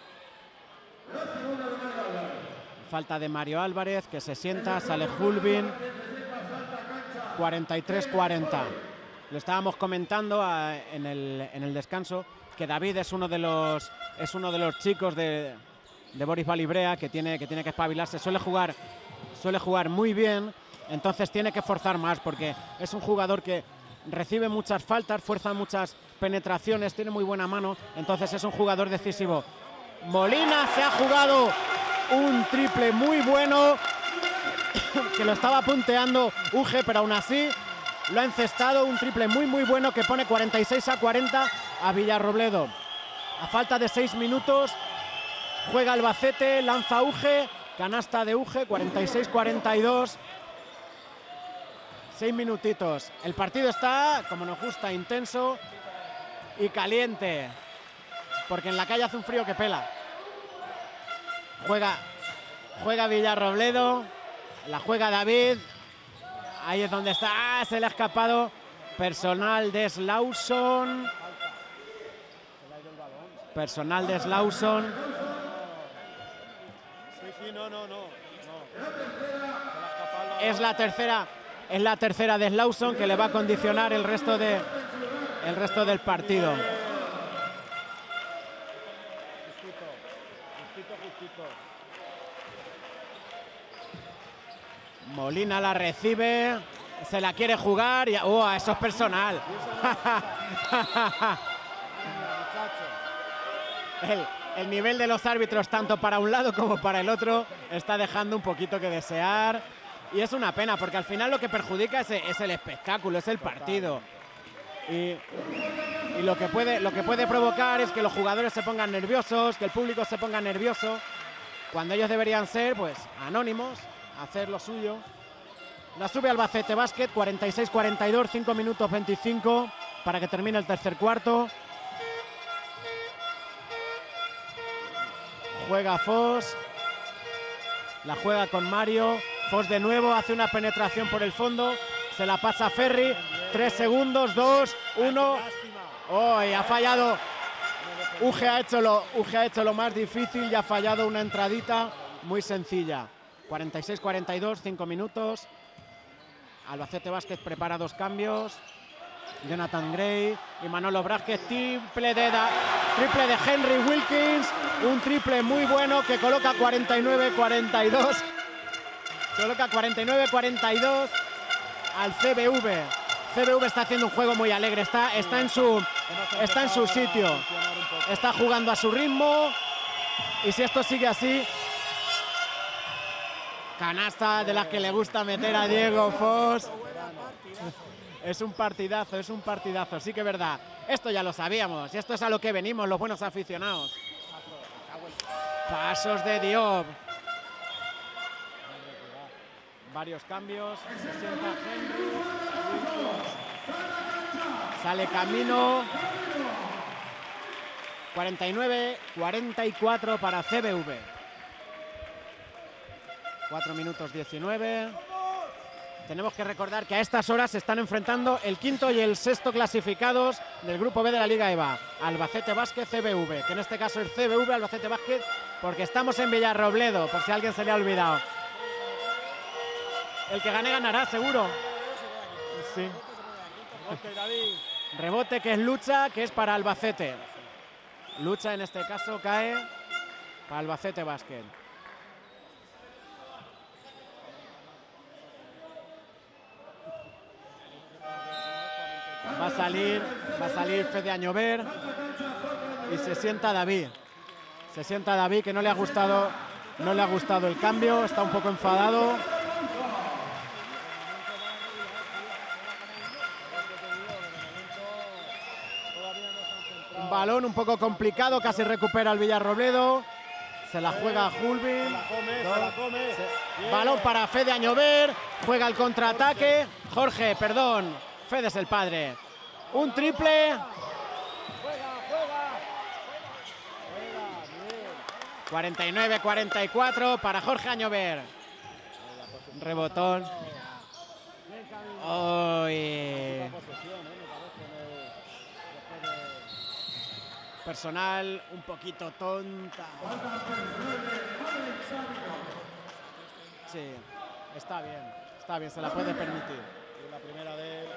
Falta de Mario Álvarez, que se sienta, sale Hulbin. cuarenta y tres cuarenta. Lo estábamos comentando a, en, el, en el descanso, que David es uno de los, es uno de los chicos de, de Boris Balibrea, que tiene, que tiene que espabilarse. Suele jugar, suele jugar muy bien, entonces tiene que forzar más, porque es un jugador que recibe muchas faltas, fuerza muchas penetraciones, tiene muy buena mano, entonces es un jugador decisivo. Molina se ha jugado un triple muy bueno que lo estaba punteando Uge, pero aún así lo ha encestado. Un triple muy muy bueno que pone cuarenta y seis a cuarenta a Villarrobledo. A falta de seis minutos juega Albacete, lanza Uge, canasta de Uge, cuarenta y seis a cuarenta y dos. Seis minutitos. El partido está, como nos gusta, intenso y caliente, porque en la calle hace un frío que pela. Juega, juega Villarrobledo, la juega David. Ahí es donde está. ¡Ah! Se le ha escapado. Personal de Slauson. Personal de Slauson. Sí, sí, no, no, no. Es la tercera, es la tercera de Slauson, que le va a condicionar el resto de, el resto del partido. Justito, justito, justito. Molina la recibe, se la quiere jugar y ¡oh, eso es personal! el, el nivel de los árbitros, tanto para un lado como para el otro, está dejando un poquito que desear. Y es una pena, porque al final lo que perjudica es, es el espectáculo, es el partido. Y, y lo, que puede, lo que puede provocar es que los jugadores se pongan nerviosos, que el público se ponga nervioso, cuando ellos deberían ser, pues, anónimos, hacer lo suyo. La sube Albacete Básquet, cuarenta y seis a cuarenta y dos, cinco minutos veinticinco para que termine el tercer cuarto. Juega Foss, la juega con Mario. Foss de nuevo, hace una penetración por el fondo, se la pasa a Ferri. Tres segundos, dos, uno. Oh, y ha fallado. Uge ha hecho lo, Uge ha hecho lo más difícil y ha fallado una entradita muy sencilla. cuarenta y seis a cuarenta y dos, cinco minutos. Albacete Básquet prepara dos cambios. Jonathan Gray y Manolo Vázquez. Triple de, da, triple de Henry Wilkins. Un triple muy bueno que coloca cuarenta y nueve a cuarenta y dos. Coloca cuarenta y nueve a cuarenta y dos al C B V. C B V está haciendo un juego muy alegre. Está, está, en, su, está en su sitio. Está jugando a su ritmo. Y si esto sigue así... Canasta de las que le gusta meter a Diego Foss. Es un partidazo, es un partidazo. Sí que es verdad. Esto ya lo sabíamos. Y esto es a lo que venimos los buenos aficionados. Pasos de Diop. Varios cambios. Se sienta Henry. Sale Camino. cuarenta y nueve a cuarenta y cuatro para C B V. cuatro minutos diecinueve. Tenemos que recordar que a estas horas se están enfrentando el quinto y el sexto clasificados del grupo B de la Liga E V A. Albacete Básquet, C B V, que en este caso es C B V, Albacete Básquet, porque estamos en Villarrobledo, por si a alguien se le ha olvidado. El que gane ganará, seguro. Sí. Rebote que es lucha, que es para Albacete. Lucha en este caso cae para Albacete Básquet. Va a salir, va a salir Fede Añover y se sienta David. Se sienta David, que no le ha gustado, no le ha gustado el cambio, está un poco enfadado. Un balón un poco complicado, casi recupera el Villarrobledo. Se la juega a Hulbin. Balón para Fede Añover, juega el contraataque. Jorge, perdón, Fede es el padre. Un triple. cuarenta y nueve a cuarenta y cuatro para Jorge Añover. Rebotón. Oy. Personal un poquito tonta. Sí, está bien, está bien, se la puede permitir. La primera de él.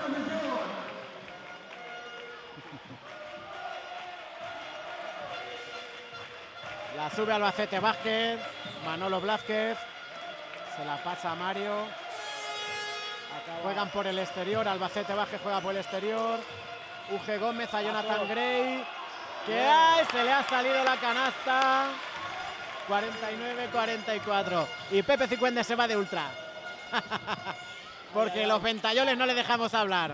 La sube Albacete Vázquez, Manolo Blázquez, se la pasa a Mario. Juegan por el exterior, Albacete Vázquez juega por el exterior. Uge Gómez a Jonathan Gray. Que hay, se le ha salido la canasta. cuarenta y nueve a cuarenta y cuatro. Y Pepe Cifuentes se va de ultra. Porque los ventayoles no le dejamos hablar.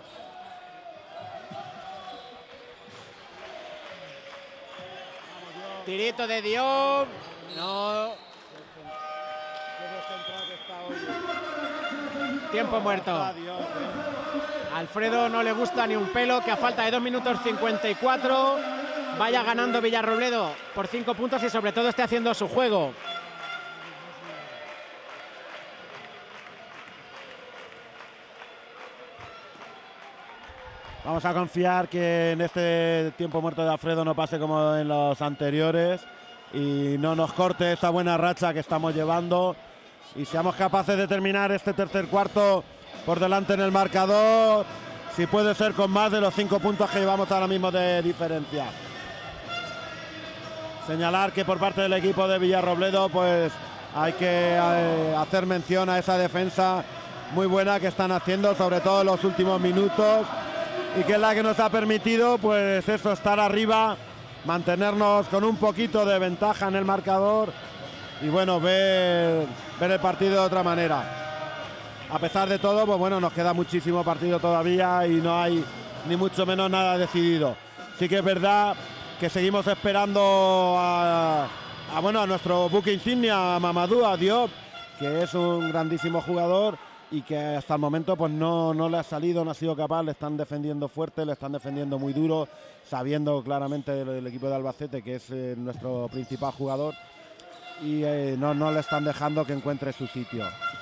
Tirito de Diop. No. Tiempo muerto. Alfredo no le gusta ni un pelo que a falta de dos minutos cincuenta y cuatro vaya ganando Villarrobledo por cinco puntos y sobre todo esté haciendo su juego. Vamos a confiar que en este tiempo muerto de Alfredo no pase como en los anteriores y no nos corte esta buena racha que estamos llevando y seamos capaces de terminar este tercer cuarto por delante en el marcador, si puede ser con más de los cinco puntos que llevamos ahora mismo de diferencia. Señalar que por parte del equipo de Villarrobledo pues hay que eh, hacer mención a esa defensa muy buena que están haciendo, sobre todo en los últimos minutos, y que es la que nos ha permitido pues eso, estar arriba, mantenernos con un poquito de ventaja en el marcador y bueno, ver, ver el partido de otra manera. A pesar de todo, pues bueno, nos queda muchísimo partido todavía y no hay ni mucho menos nada decidido. Sí que es verdad que seguimos esperando a, a, bueno, a nuestro buque insignia, a Mamadou, a Diop, que es un grandísimo jugador y que hasta el momento pues no, no le ha salido, no ha sido capaz, le están defendiendo fuerte, le están defendiendo muy duro, sabiendo claramente del, del equipo de Albacete que es eh, nuestro principal jugador y eh, no, no le están dejando que encuentre su sitio.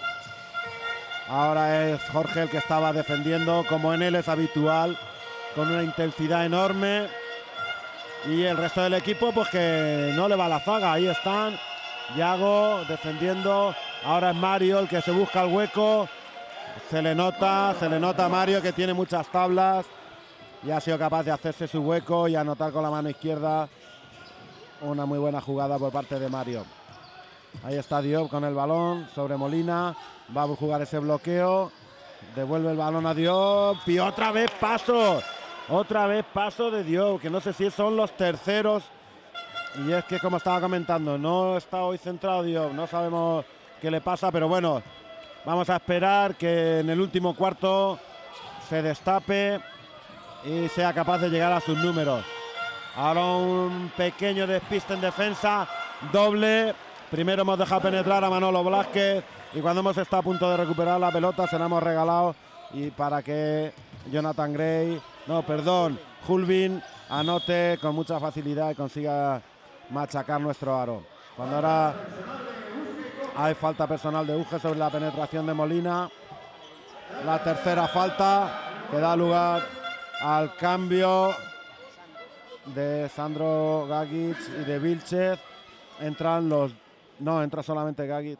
Ahora es Jorge el que estaba defendiendo, como en él es habitual, con una intensidad enorme. Y el resto del equipo, pues que no le va a la zaga. Ahí están, Yago defendiendo. Ahora es Mario el que se busca el hueco. Se le nota, se le nota a Mario que tiene muchas tablas. Y ha sido capaz de hacerse su hueco y anotar con la mano izquierda. Una muy buena jugada por parte de Mario. Ahí está Diop con el balón sobre Molina. Va a jugar ese bloqueo. Devuelve el balón a Diop. Y otra vez paso. Otra vez paso de Diop. Que no sé si son los terceros. Y es que como estaba comentando, no está hoy centrado Diop. No sabemos qué le pasa. Pero bueno, vamos a esperar que en el último cuarto se destape y sea capaz de llegar a sus números. Ahora un pequeño despiste en defensa. Doble. Primero hemos dejado penetrar a Manolo Blázquez y cuando hemos estado a punto de recuperar la pelota se la hemos regalado y para que Jonathan Gray, no, perdón, Hulbin anote con mucha facilidad y consiga machacar nuestro aro. Cuando ahora hay falta personal de Uge sobre la penetración de Molina. La tercera falta que da lugar al cambio de Sandro Gagic y de Vilchez. Entran los... No, entra solamente Gagic.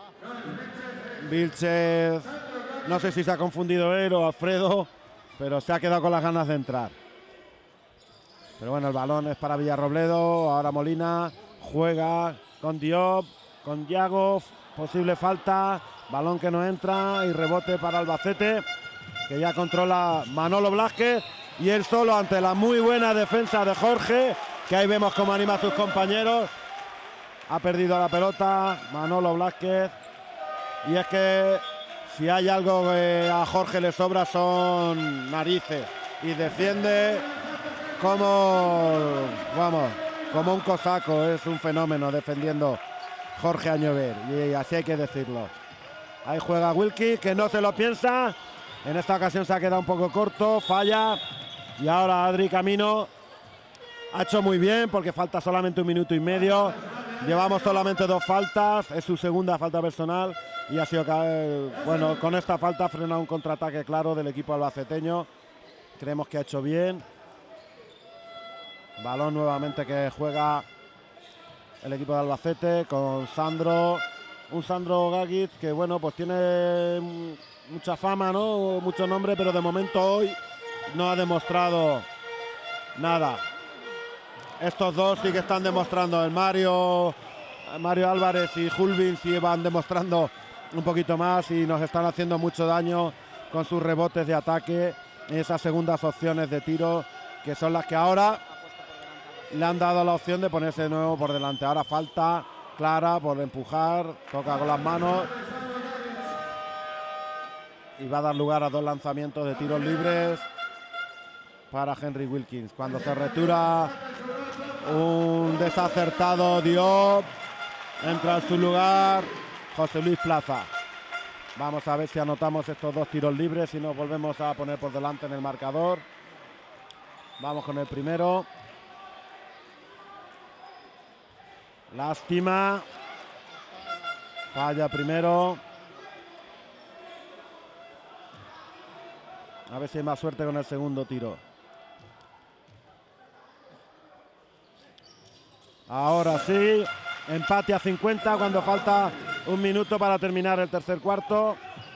Vilchez, no sé si se ha confundido él o Alfredo, pero se ha quedado con las ganas de entrar. Pero bueno, el balón es para Villarrobledo. Ahora Molina juega con Diop, con Yago. Posible falta. Balón que no entra y rebote para Albacete, que ya controla Manolo Blázquez. Y él solo ante la muy buena defensa de Jorge, que ahí vemos cómo anima a sus compañeros. Ha perdido la pelota Manolo Blázquez. Y es que si hay algo que a Jorge le sobra son narices. Y defiende como, vamos, como un cosaco. Es un fenómeno defendiendo Jorge Añover. Y así hay que decirlo. Ahí juega Wilkie, que no se lo piensa. En esta ocasión se ha quedado un poco corto. Falla. Y ahora Adri Camino ha hecho muy bien porque falta solamente un minuto y medio. Llevamos solamente dos faltas, es su segunda falta personal y ha sido, bueno, con esta falta ha frenado un contraataque claro del equipo albaceteño. Creemos que ha hecho bien. Balón nuevamente que juega el equipo de Albacete con Sandro. Un Sandro Gagic que, bueno, pues tiene mucha fama, ¿no? Mucho nombre, pero de momento hoy no ha demostrado nada. Estos dos sí que están demostrando, el Mario, Mario Álvarez y Hulbin sí van demostrando un poquito más y nos están haciendo mucho daño con sus rebotes de ataque y esas segundas opciones de tiro que son las que ahora le han dado la opción de ponerse de nuevo por delante. Ahora falta clara por empujar, toca con las manos y va a dar lugar a dos lanzamientos de tiros libres para Henry Wilkins. Cuando se retira un desacertado Diop, entra en su lugar José Luis Plaza. Vamos a ver si anotamos estos dos tiros libres y nos volvemos a poner por delante en el marcador. Vamos con el primero. Lástima. Falla primero. A ver si hay más suerte con el segundo tiro. Ahora sí. Empate a cincuenta cuando falta un minuto para terminar el tercer cuarto.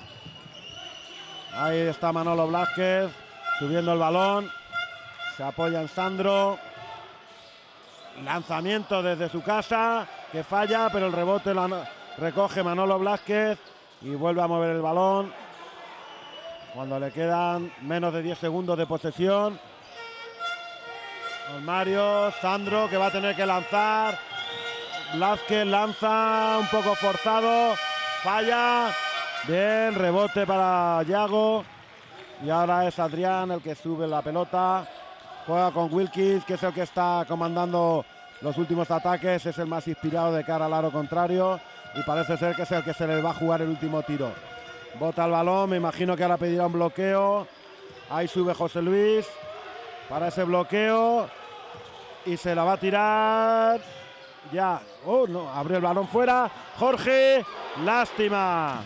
Ahí está Manolo Blázquez subiendo el balón. Se apoya en Sandro. Lanzamiento desde su casa que falla, pero el rebote lo recoge Manolo Blázquez y vuelve a mover el balón cuando le quedan menos de diez segundos de posesión. Con Mario, Sandro que va a tener que lanzar. Blázquez lanza un poco forzado, falla. Bien, rebote para Yago. Y ahora es Adrián el que sube la pelota. Juega con Wilkins, que es el que está comandando los últimos ataques. Es el más inspirado de cara al aro contrario. Y parece ser que es el que se le va a jugar el último tiro. Bota el balón, me imagino que ahora pedirá un bloqueo. Ahí sube José Luis para ese bloqueo. Y se la va a tirar. Ya, oh no, abrió el balón fuera. Jorge, lástima.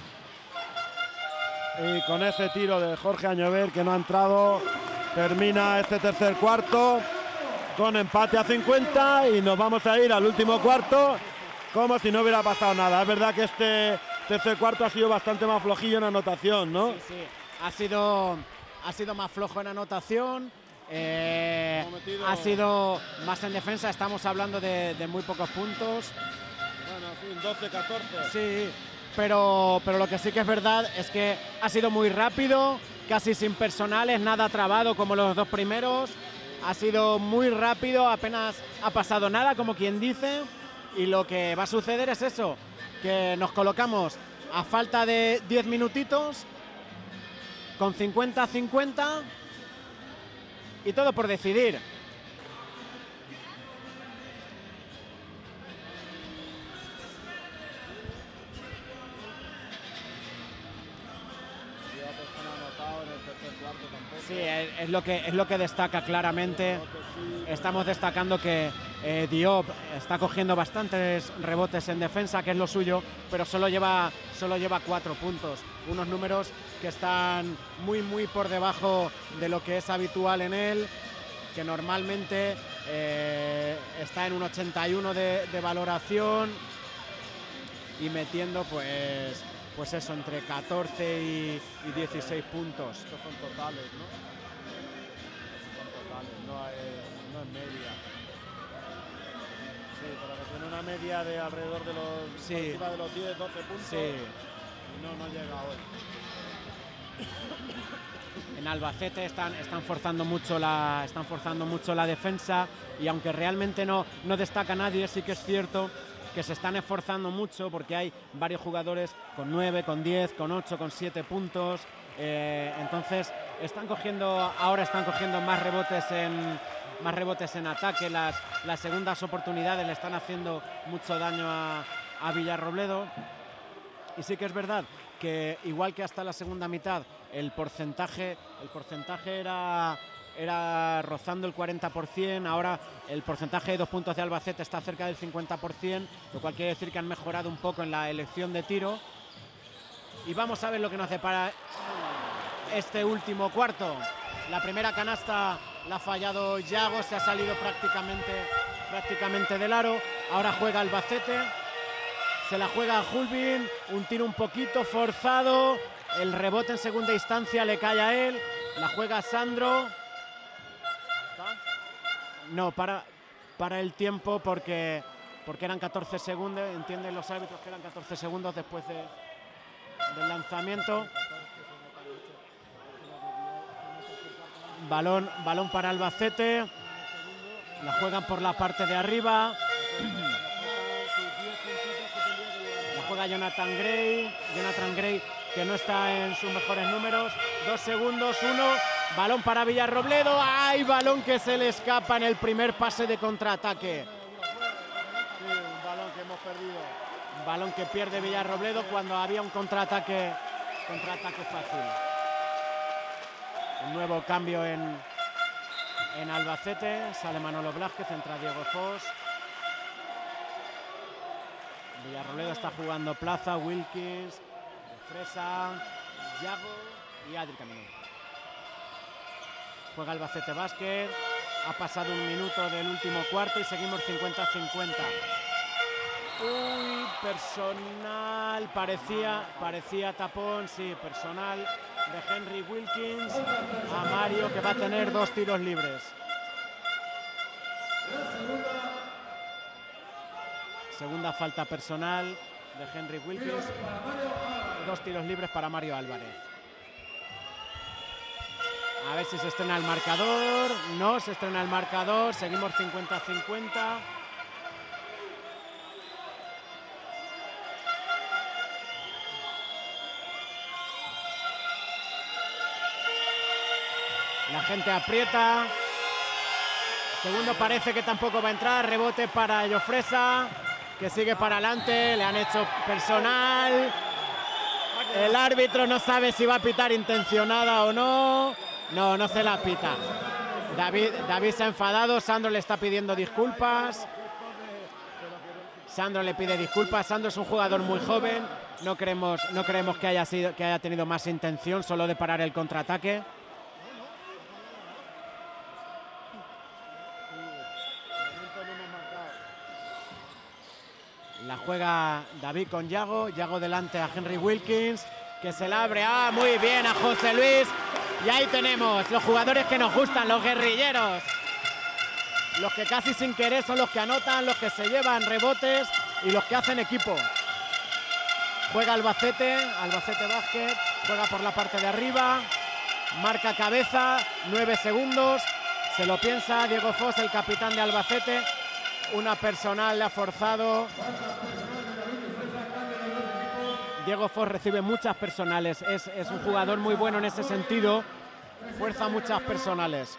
Y con ese tiro de Jorge Añover que no ha entrado, termina este tercer cuarto con empate a cincuenta y nos vamos a ir al último cuarto como si no hubiera pasado nada. Es verdad que este tercer cuarto ha sido bastante más flojillo en anotación, ¿no? Sí, sí. Ha sido, ha sido más flojo en anotación. Eh, ha sido más en defensa, estamos hablando de, de muy pocos puntos. Bueno, sí, doce catorce. Sí, pero, pero lo que sí que es verdad es que ha sido muy rápido, casi sin personales, nada trabado como los dos primeros. Ha sido muy rápido, apenas ha pasado nada, como quien dice. Y lo que va a suceder es eso, que nos colocamos a falta de diez minutitos, con cincuenta a cincuenta. Y todo por decidir. Sí, es, es lo que es lo que destaca claramente. Estamos destacando que eh, Diop está cogiendo bastantes rebotes en defensa, que es lo suyo, pero solo lleva solo lleva cuatro puntos. Unos números que están muy muy por debajo de lo que es habitual en él, que normalmente eh, está en un ochenta y uno de, de valoración y metiendo pues pues eso, entre catorce y, y dieciséis puntos. Estos son totales, ¿no? Son totales, no es, no es media. Sí, pero que tiene una media de alrededor de los, sí. de los diez, doce puntos. Sí. Y no, no llega hoy. En Albacete están, están, forzando mucho la, están forzando mucho la defensa y aunque realmente no, no destaca nadie, sí que es cierto que se están esforzando mucho porque hay varios jugadores con nueve, con diez, con ocho, con siete puntos. Eh, entonces están cogiendo, ahora están cogiendo más rebotes en, más rebotes en ataque. Las, las segundas oportunidades le están haciendo mucho daño a, a Villarrobledo. Y sí que es verdad que igual que hasta la segunda mitad el porcentaje, el porcentaje era, era rozando el cuarenta por ciento, ahora el porcentaje de dos puntos de Albacete está cerca del cincuenta por ciento, lo cual quiere decir que han mejorado un poco en la elección de tiro. Y vamos a ver lo que nos depara este último cuarto. La primera canasta la ha fallado Yago, se ha salido prácticamente, prácticamente del aro. Ahora juega Albacete. Se la juega a Hulbin, un tiro un poquito forzado, el rebote en segunda instancia le cae a él, la juega Sandro. No, para, para el tiempo porque, porque eran catorce segundos, entienden los árbitros que eran catorce segundos después de, del lanzamiento. Balón, balón para Albacete. La juegan por la parte de arriba. La juega Jonathan Gray. Jonathan Gray que no está en sus mejores números. Dos segundos, uno. Balón para Villarrobledo. ¡Ay! Balón que se le escapa en el primer pase de contraataque. Sí, un balón que hemos perdido. Un balón que pierde Villarrobledo cuando había un contraataque, contraataque fácil. Un nuevo cambio en, en Albacete. Sale Manolo Blázquez, entra Diego Fos. Villarrobledo está jugando Plaza, Wilkins, Fresa, Yago y Adri Camino. Juega Albacete Básquet. Ha pasado un minuto del último cuarto y seguimos cincuenta a cincuenta. Uy, personal. Parecía, parecía tapón, sí, personal de Henry Wilkins a Mario, que va a tener dos tiros libres. Segunda falta personal de Henry Wilkins. Dos tiros libres para Mario Álvarez. A ver si se estrena el marcador. No se estrena el marcador. Seguimos cincuenta a cincuenta. La gente aprieta. Segundo parece que tampoco va a entrar. Rebote para Jofresa, que sigue para adelante. Le han hecho personal. El árbitro no sabe si va a pitar intencionada o no. No, no se la pita. David, David se ha enfadado. Sandro le está pidiendo disculpas. Sandro le pide disculpas. Sandro es un jugador muy joven. No creemos, no creemos que haya sido, que haya tenido más intención solo de parar el contraataque. La juega David con Yago. Yago delante a Henry Wilkins, que se la abre. Ah, muy bien a José Luis. Y ahí tenemos los jugadores que nos gustan, los guerrilleros. Los que casi sin querer son los que anotan, los que se llevan rebotes y los que hacen equipo. Juega Albacete, Albacete Básquet. Juega por la parte de arriba. Marca cabeza, nueve segundos. Se lo piensa Diego Fos, el capitán de Albacete. Una personal le ha forzado. Diego Fos recibe muchas personales. Es, es un jugador muy bueno en ese sentido. Fuerza muchas personales.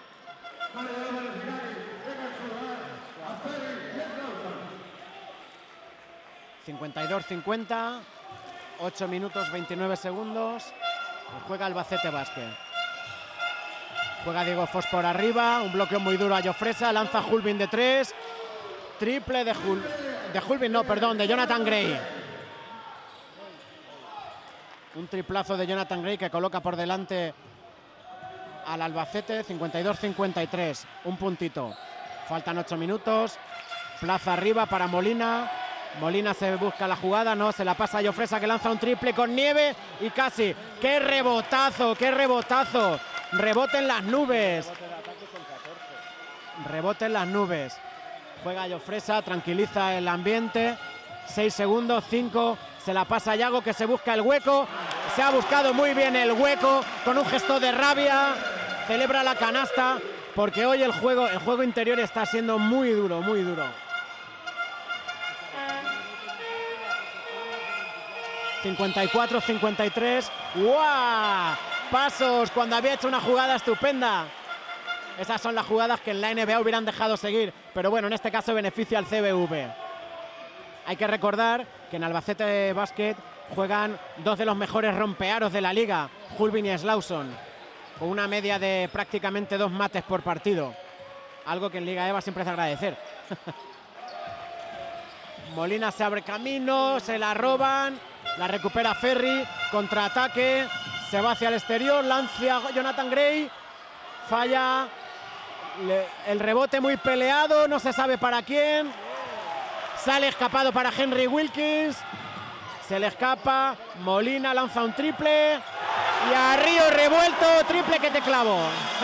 cincuenta y dos cincuenta. ocho minutos veintinueve segundos. Juega Albacete Básquet. Juega Diego Fos por arriba. Un bloqueo muy duro a Jofresa. Lanza Hulbin de tres. Triple de, Hul de Hulbin, no, perdón, de Jonathan Gray. Un triplazo de Jonathan Gray que coloca por delante al Albacete. cincuenta y dos cincuenta y tres. Un puntito. Faltan ocho minutos. Plaza arriba para Molina. Molina se busca la jugada, no, se la pasa a Jofresa, que lanza un triple con nieve y casi. ¡Qué rebotazo! ¡Qué rebotazo! Rebote en las nubes. Rebote en las nubes. Juega Jofresa, tranquiliza el ambiente. seis segundos, cinco. Se la pasa a Yago, que se busca el hueco. Se ha buscado muy bien el hueco con un gesto de rabia. Celebra la canasta porque hoy el juego, el juego interior está siendo muy duro, muy duro. cincuenta y cuatro cincuenta y tres. ¡Guau! Pasos cuando había hecho una jugada estupenda. Esas son las jugadas que en la N B A hubieran dejado seguir. Pero bueno, en este caso beneficia al C B V. Hay que recordar que en Albacete Básquet juegan dos de los mejores rompearos de la liga, Hulbin y Slauson, con una media de prácticamente dos mates por partido. Algo que en Liga EVA siempre es de agradecer. Molina se abre camino, se la roban, la recupera Ferri, contraataque, se va hacia el exterior, lanza Jonathan Gray, falla, le, el rebote muy peleado, no se sabe para quién, sale escapado para Henry Wilkins, se le escapa, Molina lanza un triple y a Río Revuelto, triple que te clavo.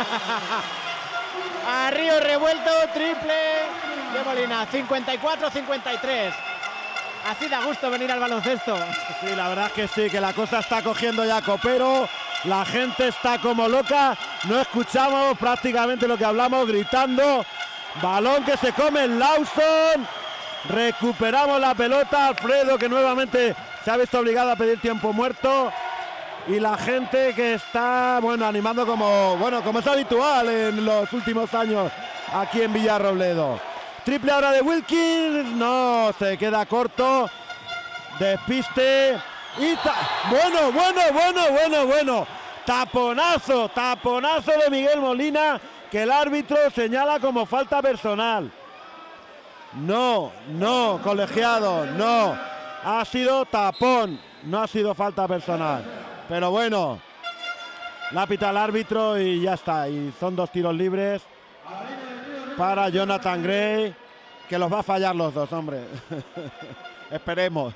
A Río Revuelto, triple de Molina, cincuenta y cuatro cincuenta y tres. Así da gusto venir al baloncesto. Sí, la verdad es que sí, que la cosa está cogiendo ya copero. La gente está como loca. No escuchamos prácticamente lo que hablamos, gritando. Balón que se come el Lawson. Recuperamos la pelota. Alfredo, que nuevamente se ha visto obligado a pedir tiempo muerto. Y la gente que está, bueno, animando como, bueno, como es habitual en los últimos años aquí en Villarrobledo. Triple ahora de Wilkins. No, se queda corto. Despiste. Y ta bueno, bueno, bueno, bueno, bueno. Taponazo, taponazo de Miguel Molina, que el árbitro señala como falta personal. No, no, colegiado, no. Ha sido tapón, no ha sido falta personal. Pero bueno, la pita el árbitro y ya está. Y son dos tiros libres para Jonathan Gray, que los va a fallar los dos, hombre. Esperemos.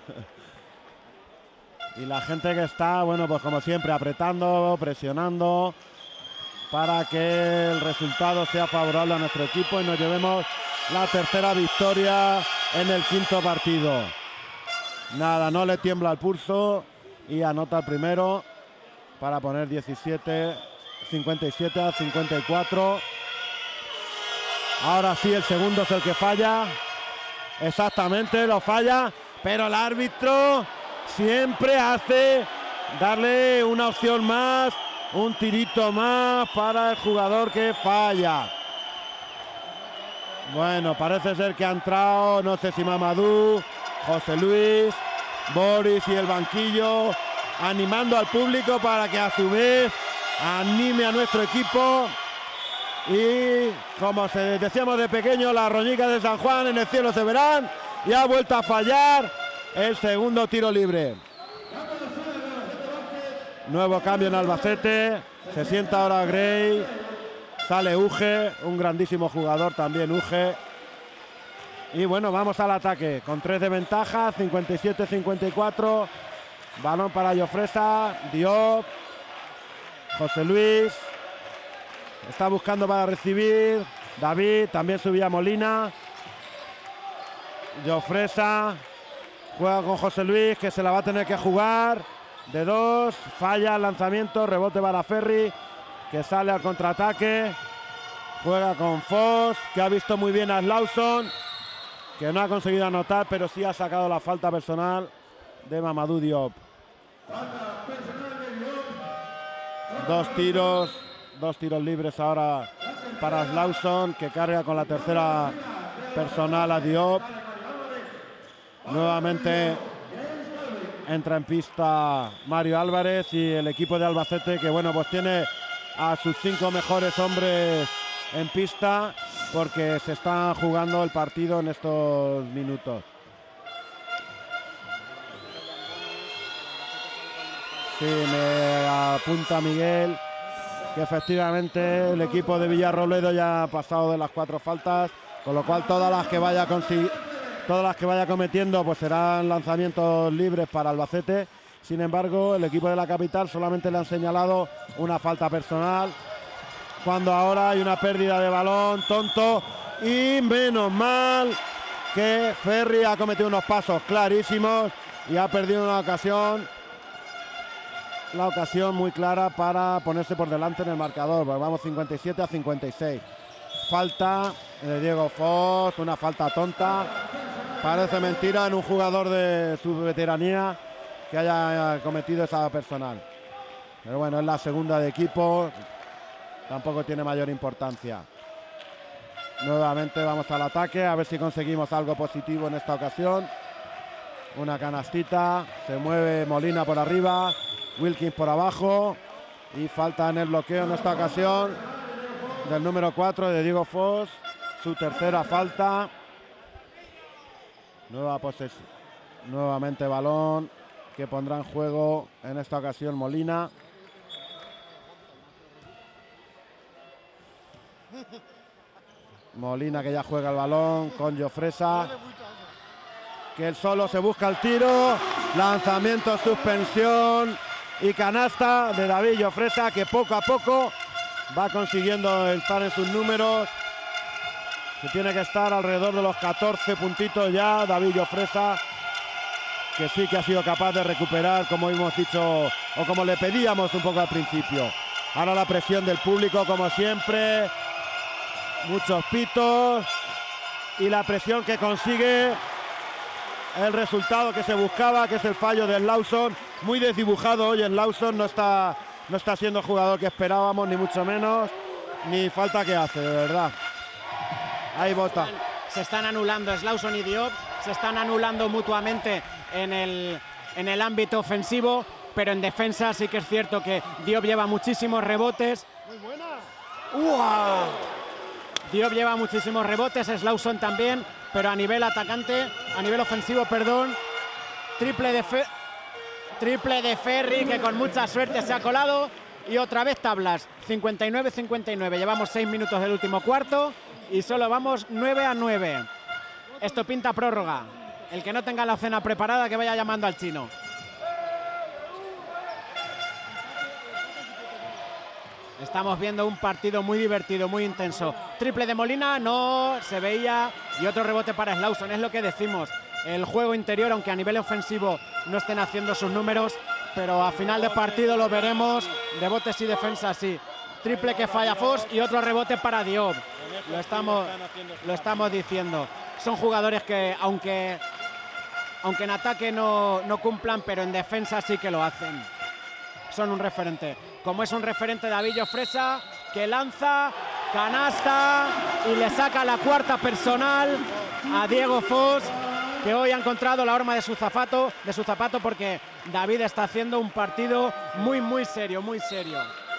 Y la gente que está, bueno, pues como siempre, apretando, presionando para que el resultado sea favorable a nuestro equipo y nos llevemos la tercera victoria en el quinto partido. Nada, no le tiembla el pulso y anota el primero para poner diecisiete, cincuenta y siete a cincuenta y cuatro. Ahora sí, el segundo es el que falla. Exactamente, lo falla, pero el árbitro siempre hace darle una opción más, un tirito más para el jugador que falla. Bueno, parece ser que ha entrado, no sé si Mamadou, José Luis, Boris y el banquillo, animando al público para que a su vez anime a nuestro equipo. Y como se decíamos de pequeño, las roñicas de San Juan en el cielo se verán. Y ha vuelto a fallar el segundo tiro libre. Nuevo cambio en Albacete. Se sienta ahora Gray. Sale Uge, un grandísimo jugador también Uge. Y bueno, vamos al ataque. Con tres de ventaja, cincuenta y siete a cincuenta y cuatro. Balón para Jofresa, Diop, José Luis. Está buscando para recibir. David, también subía Molina. Jofresa. Juega con José Luis, que se la va a tener que jugar. De dos, falla el lanzamiento, rebote para Ferri, que sale al contraataque. Juega con Foss, que ha visto muy bien a Lawson, que no ha conseguido anotar, pero sí ha sacado la falta personal de Mamadou Diop. Dos tiros, dos tiros libres ahora para Lawson, que carga con la tercera personal a Diop. Nuevamente entra en pista Mario Álvarez y el equipo de Albacete, que bueno, pues tiene a sus cinco mejores hombres en pista porque se está jugando el partido en estos minutos. Sí, me apunta Miguel que efectivamente el equipo de Villarrobledo ya ha pasado de las cuatro faltas, con lo cual todas las que vaya consiguiendo Todas las que vaya cometiendo pues serán lanzamientos libres para Albacete. Sin embargo, el equipo de la capital solamente le han señalado una falta personal, cuando ahora hay una pérdida de balón, tonto, y menos mal que Ferri ha cometido unos pasos clarísimos y ha perdido una ocasión, la ocasión muy clara para ponerse por delante en el marcador. Pues vamos cincuenta y siete a cincuenta y seis. Falta de Diego Foss, una falta tonta. Parece mentira en un jugador de su veteranía que haya cometido esa personal. Pero bueno, es la segunda de equipo. Tampoco tiene mayor importancia. Nuevamente vamos al ataque, a ver si conseguimos algo positivo en esta ocasión. Una canastita. Se mueve Molina por arriba. Wilkins por abajo. Y falta en el bloqueo en esta ocasión del número cuatro de Diego Foss. Su tercera falta. Nueva posesión, nuevamente balón que pondrá en juego en esta ocasión Molina. Molina, que ya juega el balón con Jofresa, que él solo se busca el tiro. Lanzamiento, suspensión y canasta de David Jofresa, que poco a poco va consiguiendo estar en sus números. Que tiene que estar alrededor de los catorce puntitos ya David Jofresa, que sí que ha sido capaz de recuperar, como hemos dicho, o como le pedíamos un poco al principio. Ahora la presión del público, como siempre, muchos pitos y la presión que consigue el resultado que se buscaba, que es el fallo del Lawson. Muy desdibujado hoy el Lawson, no está, no está siendo el jugador que esperábamos, ni mucho menos, ni falta que hace, de verdad. Ahí vota. Se están anulando Slawson y Diop, se están anulando mutuamente en el, en el ámbito ofensivo, pero en defensa sí que es cierto que Diop lleva muchísimos rebotes. Muy buena. ¡Uah! Diop lleva muchísimos rebotes, Slawson también, pero a nivel atacante, a nivel ofensivo, perdón, triple de, Fe, triple de Ferry, que con mucha suerte se ha colado, y otra vez tablas, cincuenta y nueve cincuenta y nueve, llevamos seis minutos del último cuarto y solo vamos nueve a nueve. Esto pinta prórroga. El que no tenga la cena preparada, que vaya llamando al chino. Estamos viendo un partido muy divertido, muy intenso. Triple de Molina, no se veía. Y otro rebote para Slawson, es lo que decimos. El juego interior, aunque a nivel ofensivo no estén haciendo sus números, pero a final de partido lo veremos. Rebotes y defensa, sí. Triple que falla Fox y otro rebote para Diop. Lo estamos, lo estamos diciendo. Son jugadores que, aunque, aunque en ataque no, no cumplan, pero en defensa sí que lo hacen. Son un referente. Como es un referente Davillo Fresa, que lanza, canasta y le saca la cuarta personal a Diego Fox, que hoy ha encontrado la horma de su zapato, de su zapato porque David está haciendo un partido muy, muy serio, muy serio.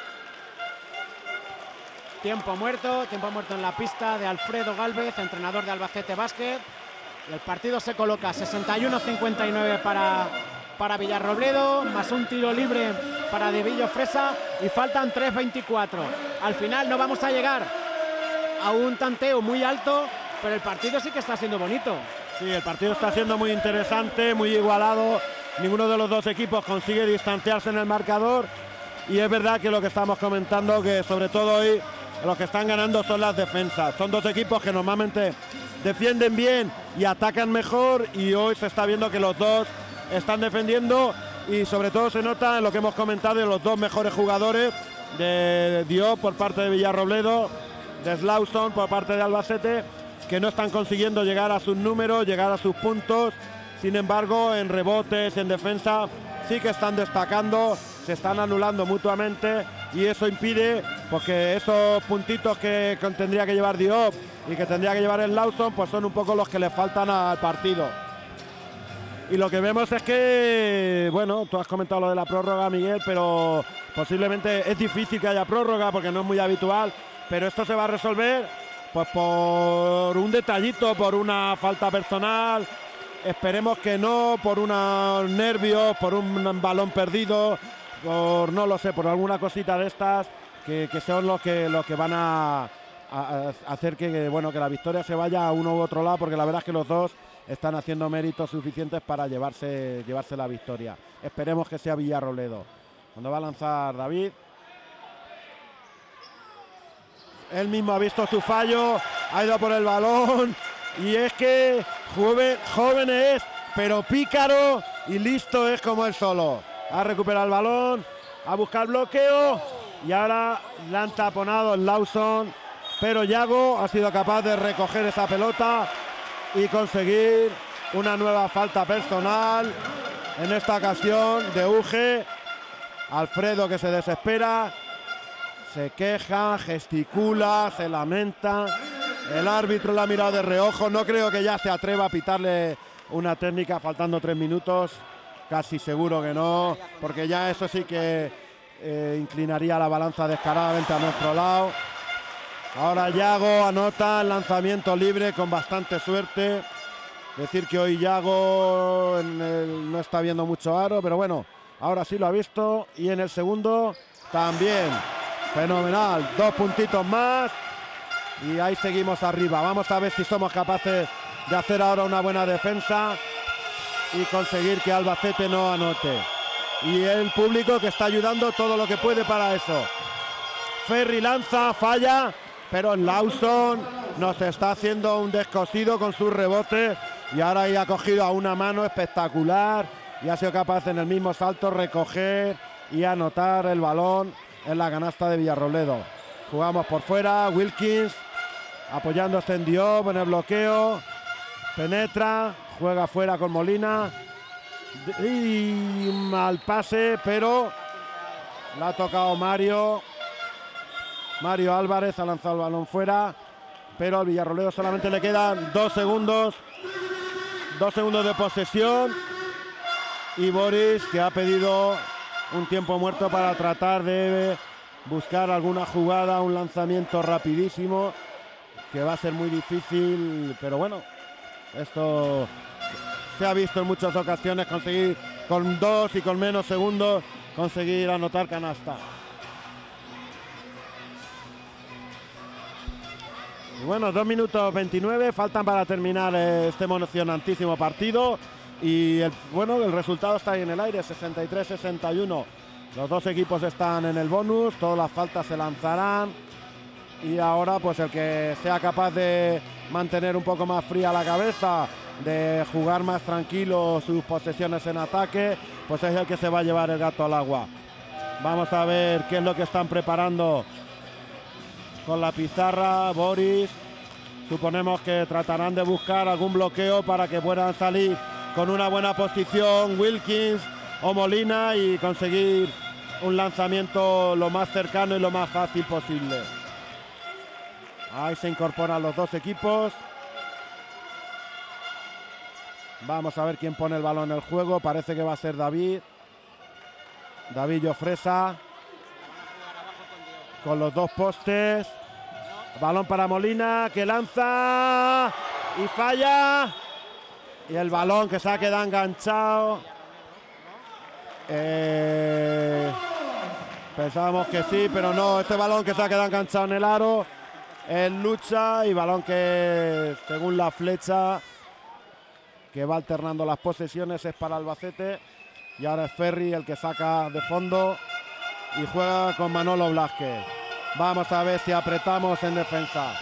Tiempo muerto, tiempo muerto en la pista de Alfredo Gálvez, entrenador de Albacete Básquet. El partido se coloca sesenta y uno cincuenta y nueve para, para Villarrobledo, más un tiro libre para Davillo Fresa y faltan tres veinticuatro. Al final no vamos a llegar a un tanteo muy alto, pero el partido sí que está siendo bonito. Sí, el partido está siendo muy interesante, muy igualado. Ninguno de los dos equipos consigue distanciarse en el marcador. Y es verdad que lo que estamos comentando, que sobre todo hoy los que están ganando son las defensas. Son dos equipos que normalmente defienden bien y atacan mejor, y hoy se está viendo que los dos están defendiendo, y sobre todo se nota en lo que hemos comentado de los dos mejores jugadores, de Diop por parte de Villarrobledo, de Slawson por parte de Albacete, que no están consiguiendo llegar a sus números, llegar a sus puntos. Sin embargo, en rebotes, en defensa, sí que están destacando, se están anulando mutuamente, y eso impide porque esos puntitos que tendría que llevar Diop y que tendría que llevar el Lawson, pues son un poco los que le faltan al partido. Y lo que vemos es que, bueno, tú has comentado lo de la prórroga, Miguel, pero posiblemente es difícil que haya prórroga porque no es muy habitual, pero esto se va a resolver pues por un detallito, por una falta personal. Esperemos que no, por unos nervios, por un balón perdido, por no lo sé, por alguna cosita de estas que, que son los que, los que van a, a, a hacer que, bueno, que la victoria se vaya a uno u otro lado, porque la verdad es que los dos están haciendo méritos suficientes para llevarse, llevarse la victoria. Esperemos que sea Villarrobledo. Cuando va a lanzar David, él mismo ha visto su fallo, ha ido por el balón, y es que joven, joven es, pero pícaro y listo es como él solo. Ha recuperado el balón, a buscar bloqueo, y ahora le han taponado el Lawson, pero Yago ha sido capaz de recoger esa pelota y conseguir una nueva falta personal, en esta ocasión de Uge. Alfredo, que se desespera, se queja, gesticula, se lamenta. El árbitro le ha mirado de reojo, no creo que ya se atreva a pitarle una técnica faltando tres minutos, casi seguro que no, porque ya eso sí que eh, inclinaría la balanza descaradamente a nuestro lado. Ahora Yago anota el lanzamiento libre con bastante suerte. Decir que hoy Yago en el, no está viendo mucho aro, pero bueno, ahora sí lo ha visto, y en el segundo también. Fenomenal, dos puntitos más y ahí seguimos arriba. Vamos a ver si somos capaces de hacer ahora una buena defensa y conseguir que Albacete no anote. Y el público que está ayudando todo lo que puede para eso. Ferry lanza, falla, pero Lawson nos está haciendo un descosido con sus rebotes, y ahora ahí ha cogido a una mano espectacular y ha sido capaz en el mismo salto recoger y anotar el balón en la canasta de Villarrobledo. Jugamos por fuera, Wilkins apoyándose en Diop en el bloqueo. Penetra, juega fuera con Molina. Y mal pase, pero la ha tocado Mario. Mario Álvarez ha lanzado el balón fuera, pero al Villarrobledo solamente le quedan dos segundos. Dos segundos de posesión. Y Boris, que ha pedido un tiempo muerto para tratar de buscar alguna jugada, un lanzamiento rapidísimo, que va a ser muy difícil, pero bueno, esto se ha visto en muchas ocasiones, conseguir con dos y con menos segundos, conseguir anotar canasta. Y bueno, dos minutos veintinueve faltan para terminar este emocionantísimo partido. Y el, bueno, el resultado está ahí en el aire, sesenta y tres sesenta y uno. Los dos equipos están en el bonus, todas las faltas se lanzarán. Y ahora pues el que sea capaz de mantener un poco más fría la cabeza, de jugar más tranquilo sus posesiones en ataque, pues es el que se va a llevar el gato al agua. Vamos a ver qué es lo que están preparando con la pizarra, Boris. Suponemos que tratarán de buscar algún bloqueo para que puedan salir con una buena posición Wilkins o Molina y conseguir un lanzamiento lo más cercano y lo más fácil posible. Ahí se incorporan los dos equipos. Vamos a ver quién pone el balón en el juego. Parece que va a ser David. David Llofresa. Con los dos postes. Balón para Molina, que lanza y falla. Y el balón que se ha quedado enganchado. Eh, pensábamos que sí, pero no. Este balón que se ha quedado enganchado en el aro. En lucha y balón que, según la flecha, que va alternando las posesiones, es para Albacete. Y ahora es Ferri el que saca de fondo y juega con Manolo Blázquez. Vamos a ver si apretamos en defensa.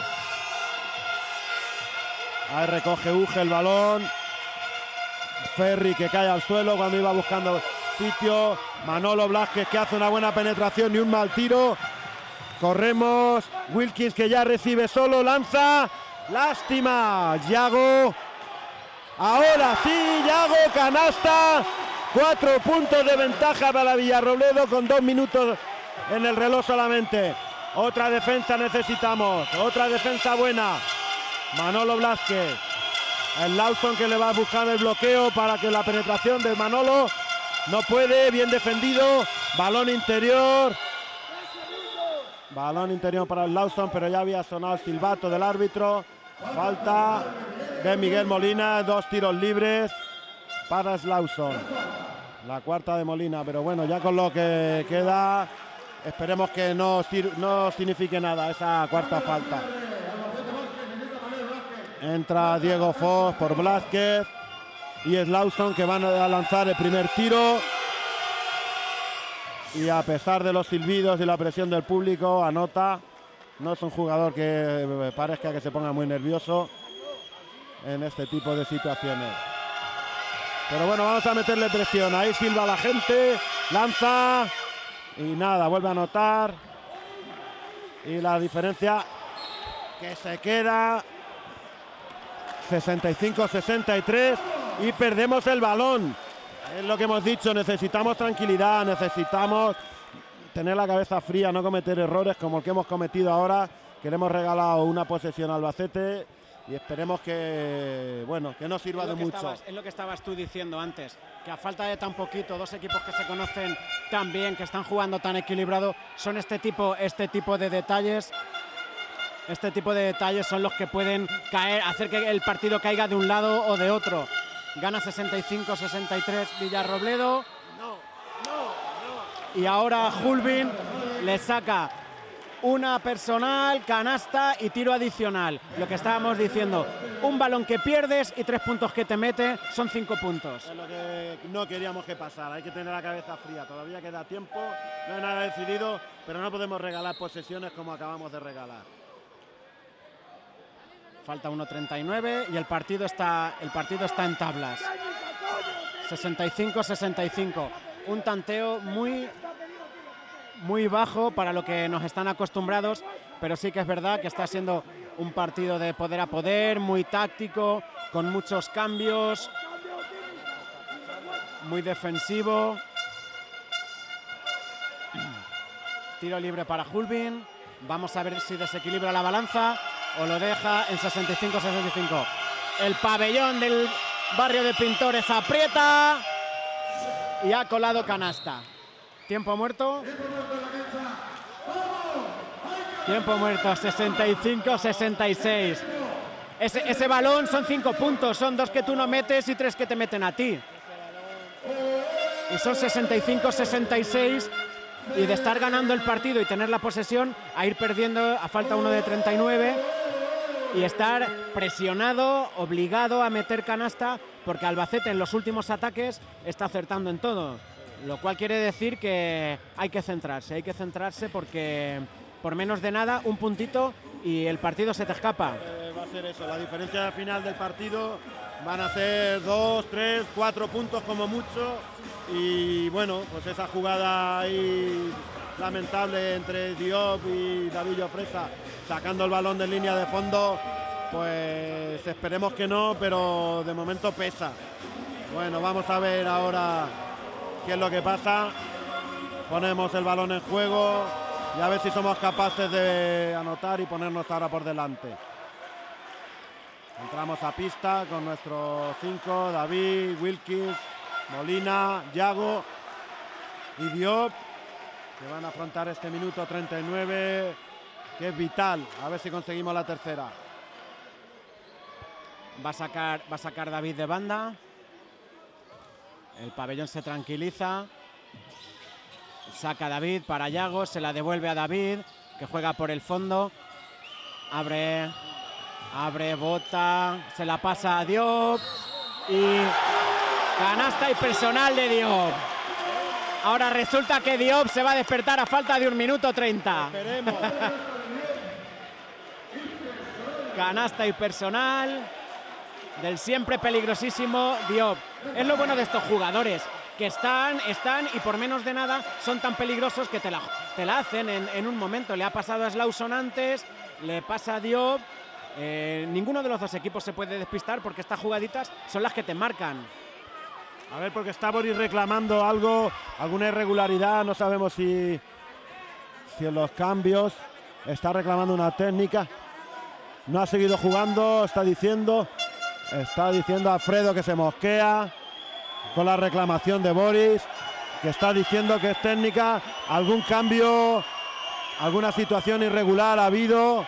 Ahí recoge Uge el balón. Ferri que cae al suelo cuando iba buscando sitio. Manolo Blázquez que hace una buena penetración y un mal tiro. Corremos. Wilkins que ya recibe solo. Lanza. Lástima. Yago. Ahora sí, Yago, canasta. Cuatro puntos de ventaja para Villarrobledo con dos minutos en el reloj solamente. Otra defensa necesitamos. Otra defensa buena. Manolo Blázquez. El Lawson que le va a buscar el bloqueo para que la penetración de Manolo no puede. Bien defendido. Balón interior. Balón interior para el Lawson, pero ya había sonado el silbato del árbitro. Falta de Miguel Molina. Dos tiros libres para Lawson. La cuarta de Molina, pero bueno, ya con lo que queda, esperemos que no, no signifique nada esa cuarta falta. Entra Diego Foz por Blázquez y es Lawson que van a lanzar el primer tiro. Y a pesar de los silbidos y la presión del público, anota. No es un jugador que parezca que se ponga muy nervioso en este tipo de situaciones. Pero bueno, vamos a meterle presión. Ahí silba la gente, lanza y nada, vuelve a anotar. Y la diferencia que se queda sesenta y cinco sesenta y tres y perdemos el balón. Es lo que hemos dicho, necesitamos tranquilidad, necesitamos tener la cabeza fría, no cometer errores como el que hemos cometido ahora, que le hemos regalado una posesión a Albacete y esperemos que, bueno, que no sirva de mucho. Estabas, es lo que estabas tú diciendo antes, que a falta de tan poquito, dos equipos que se conocen tan bien, que están jugando tan equilibrado, son este tipo, este tipo de detalles. Este tipo de detalles son los que pueden caer, hacer que el partido caiga de un lado o de otro. Gana sesenta y cinco sesenta y tres Villarrobledo. No, no, no. Y ahora Hulbin le saca una personal, canasta y tiro adicional. Lo que estábamos diciendo, un balón que pierdes y tres puntos que te mete son cinco puntos. Es lo que no queríamos que pasara, hay que tener la cabeza fría, todavía queda tiempo, no hay nada decidido, pero no podemos regalar posesiones como acabamos de regalar. Falta uno treinta y nueve y el partido está, el partido está en tablas. sesenta y cinco sesenta y cinco. Un tanteo muy, muy bajo para lo que nos están acostumbrados, pero sí que es verdad que está siendo un partido de poder a poder, muy táctico, con muchos cambios, muy defensivo. Tiro libre para Hulbin. Vamos a ver si desequilibra la balanza o lo deja en sesenta y cinco sesenta y cinco. El pabellón del barrio de Pintores aprieta y ha colado canasta. Tiempo muerto. Tiempo muerto, sesenta y cinco sesenta y seis. Ese, ese balón son cinco puntos, son dos que tú no metes y tres que te meten a ti. Y son sesenta y cinco sesenta y seis. Y de estar ganando el partido y tener la posesión, a ir perdiendo a falta uno de treinta y nueve y estar presionado, obligado a meter canasta, porque Albacete en los últimos ataques está acertando en todo, lo cual quiere decir que hay que centrarse, hay que centrarse porque por menos de nada, un puntito y el partido se te escapa. Eh, va a ser eso, la diferencia final del partido van a ser dos, tres, cuatro puntos como mucho. Y bueno, pues esa jugada ahí lamentable entre Diop y David Llofresa sacando el balón de línea de fondo, pues esperemos que no, pero de momento pesa. Bueno, vamos a ver ahora qué es lo que pasa. Ponemos el balón en juego y a ver si somos capaces de anotar y ponernos ahora por delante. Entramos a pista con nuestros cinco, David, Wilkins, Molina, Yago y Diop, que van a afrontar este minuto treinta y nueve, que es vital. A ver si conseguimos la tercera. Va a sacar, va a sacar David de banda. El pabellón se tranquiliza. Saca David para Yago, se la devuelve a David, que juega por el fondo. Abre, abre, bota, se la pasa a Diop y canasta y personal de Diop. Ahora resulta que Diop se va a despertar a falta de un minuto treinta. Esperemos. Canasta y personal del siempre peligrosísimo Diop. Es lo bueno de estos jugadores, que están, están y por menos de nada son tan peligrosos que te la, te la hacen en, en un momento. Le ha pasado a Slauson antes, le pasa a Diop. Eh, ninguno de los dos equipos se puede despistar porque estas jugaditas son las que te marcan. A ver, porque está Boris reclamando algo, alguna irregularidad, no sabemos si, si en los cambios está reclamando una técnica. No ha seguido jugando, está diciendo, está diciendo Alfredo que se mosquea con la reclamación de Boris, que está diciendo que es técnica. Algún cambio, alguna situación irregular ha habido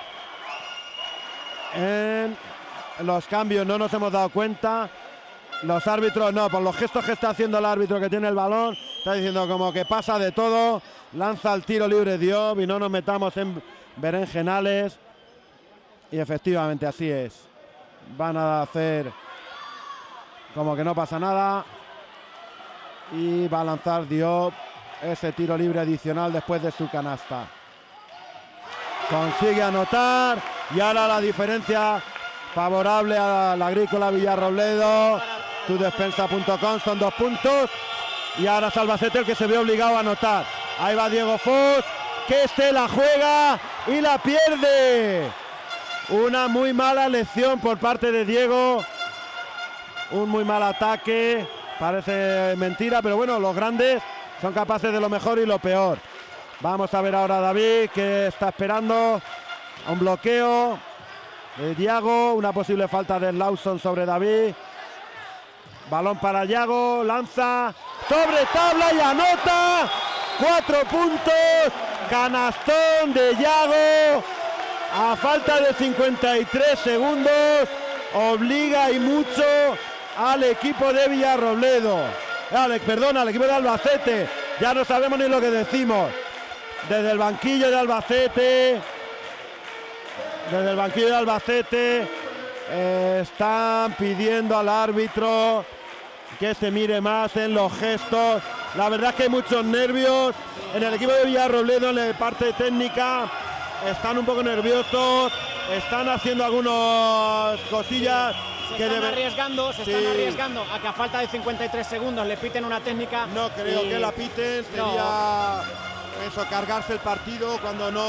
en los cambios, no nos hemos dado cuenta. Los árbitros no, por los gestos que está haciendo el árbitro que tiene el balón, está diciendo como que pasa de todo, lanza el tiro libre Diop y no nos metamos en berenjenales. Y efectivamente así es. Van a hacer como que no pasa nada. Y va a lanzar Diop ese tiro libre adicional después de su canasta. Consigue anotar y ahora la diferencia favorable a la Agrícola Villarrobledo. Tu despensa punto com, son dos puntos. Y ahora es Albacete el que se ve obligado a anotar. Ahí va Diego Foz, que se la juega y la pierde. Una muy mala lección por parte de Diego. Un muy mal ataque. Parece mentira, pero bueno, los grandes son capaces de lo mejor y lo peor. Vamos a ver ahora a David, que está esperando a un bloqueo de Diago. Una posible falta de Lawson sobre David. Balón para Yago, lanza sobre tabla y anota. Cuatro puntos, canastón de Yago. A falta de cincuenta y tres segundos, obliga y mucho al equipo de Villarrobledo. Alex, perdón, al equipo de Albacete. Ya no sabemos ni lo que decimos. Desde el banquillo de Albacete, desde el banquillo de Albacete, eh, están pidiendo al árbitro que se mire más en los gestos. La verdad es que hay muchos nervios en el equipo de Villarrobledo, en la parte técnica. Están un poco nerviosos, están haciendo algunas cosillas. Se que están deben... arriesgando, se sí. están arriesgando a que a falta de cincuenta y tres segundos le piten una técnica. No creo y... que la piten, sería no. eso, cargarse el partido cuando no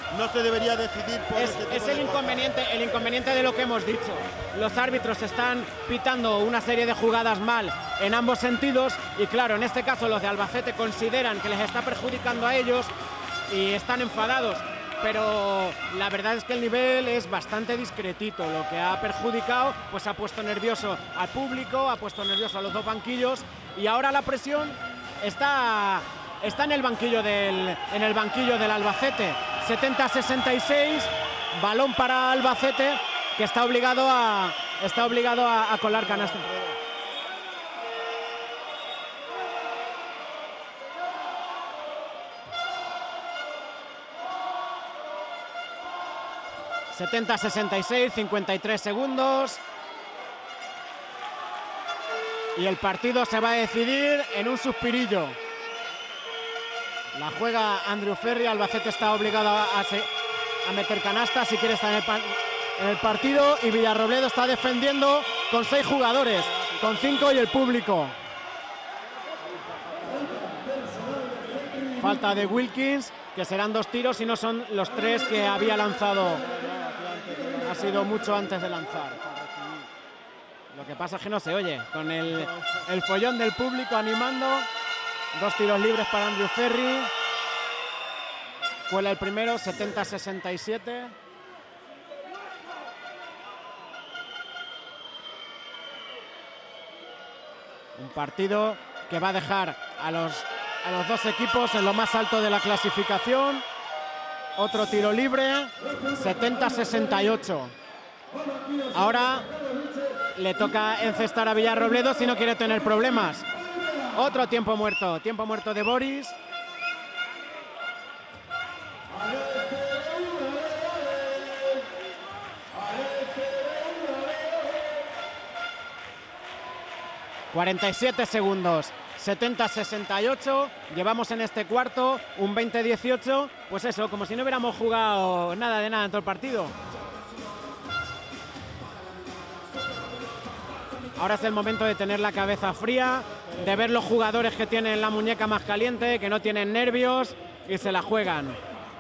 no se debería decidir por Es, este tipo es de el cosas. inconveniente, el inconveniente de lo que hemos dicho. Los árbitros están pitando una serie de jugadas mal en ambos sentidos y claro, en este caso los de Albacete consideran que les está perjudicando a ellos y están enfadados. Pero la verdad es que el nivel es bastante discretito. Lo que ha perjudicado, pues ha puesto nervioso al público, ha puesto nervioso a los dos banquillos y ahora la presión está, está en el banquillo del, en el banquillo del Albacete. setenta a sesenta y seis, balón para Albacete, que está obligado a, está obligado a, a colar canasta. setenta a sesenta y seis, cincuenta y tres segundos. Y el partido se va a decidir en un suspirillo. La juega Andrew Ferry, Albacete está obligado a, a, a meter canasta si quiere estar en el, en el partido. Y Villarrobledo está defendiendo con seis jugadores, con cinco y el público. Falta de Wilkins, que serán dos tiros y no son los tres que había lanzado. Ha sido mucho antes de lanzar. Lo que pasa es que no se oye. Con el, el follón del público animando. Dos tiros libres para Andrew Ferry. Cuela el primero, setenta a sesenta y siete. Un partido que va a dejar a los, a los dos equipos en lo más alto de la clasificación. Otro tiro libre, setenta a sesenta y ocho. Ahora le toca encestar a Villarrobledo si no quiere tener problemas. Otro tiempo muerto, tiempo muerto de Boris. cuarenta y siete segundos. setenta a sesenta y ocho, llevamos en este cuarto un veinte a dieciocho, pues eso, como si no hubiéramos jugado nada de nada en todo el partido. Ahora es el momento de tener la cabeza fría, de ver los jugadores que tienen la muñeca más caliente, que no tienen nervios y se la juegan.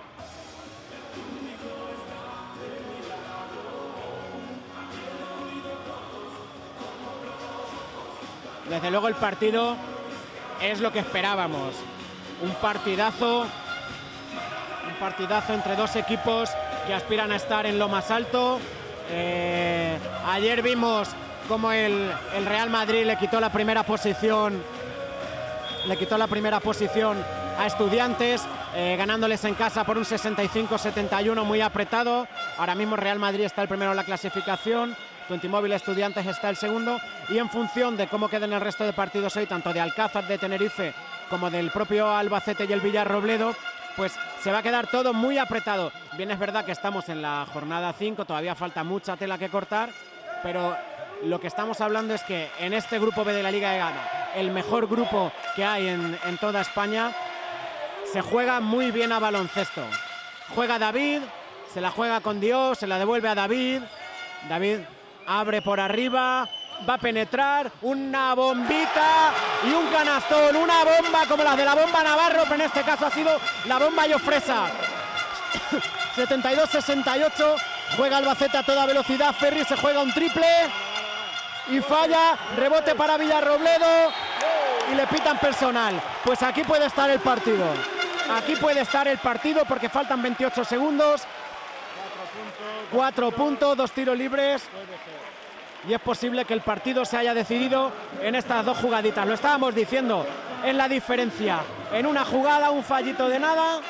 Desde luego el partido es lo que esperábamos, un partidazo, un partidazo entre dos equipos que aspiran a estar en lo más alto. Eh, ayer vimos cómo el, el Real Madrid le quitó la primera posición, le quitó la primera posición a Estudiantes, eh, ganándoles en casa por un sesenta y cinco a setenta y uno, muy apretado. Ahora mismo Real Madrid está el primero en la clasificación. Twentimóvil Estudiantes está el segundo y en función de cómo queden el resto de partidos hoy, tanto de Alcázar, de Tenerife, como del propio Albacete y el Villarrobledo, pues se va a quedar todo muy apretado. Bien, es verdad que estamos en la jornada cinco, todavía falta mucha tela que cortar, pero lo que estamos hablando es que en este grupo B de la Liga E G A, el mejor grupo que hay en, en toda España, se juega muy bien a baloncesto. Juega David, se la juega con Dios, se la devuelve a David. David abre por arriba, va a penetrar, una bombita y un canastón, una bomba como las de la bomba Navarro, pero en este caso ha sido la bomba Llofresa. setenta y dos a sesenta y ocho, juega Albacete a toda velocidad, Ferry se juega un triple y falla, rebote para Villarrobledo y le pitan personal. Pues aquí puede estar el partido, aquí puede estar el partido porque faltan veintiocho segundos. Cuatro puntos, dos tiros libres y es posible que el partido se haya decidido en estas dos jugaditas. Lo estábamos diciendo, en la diferencia, en una jugada, un fallito de nada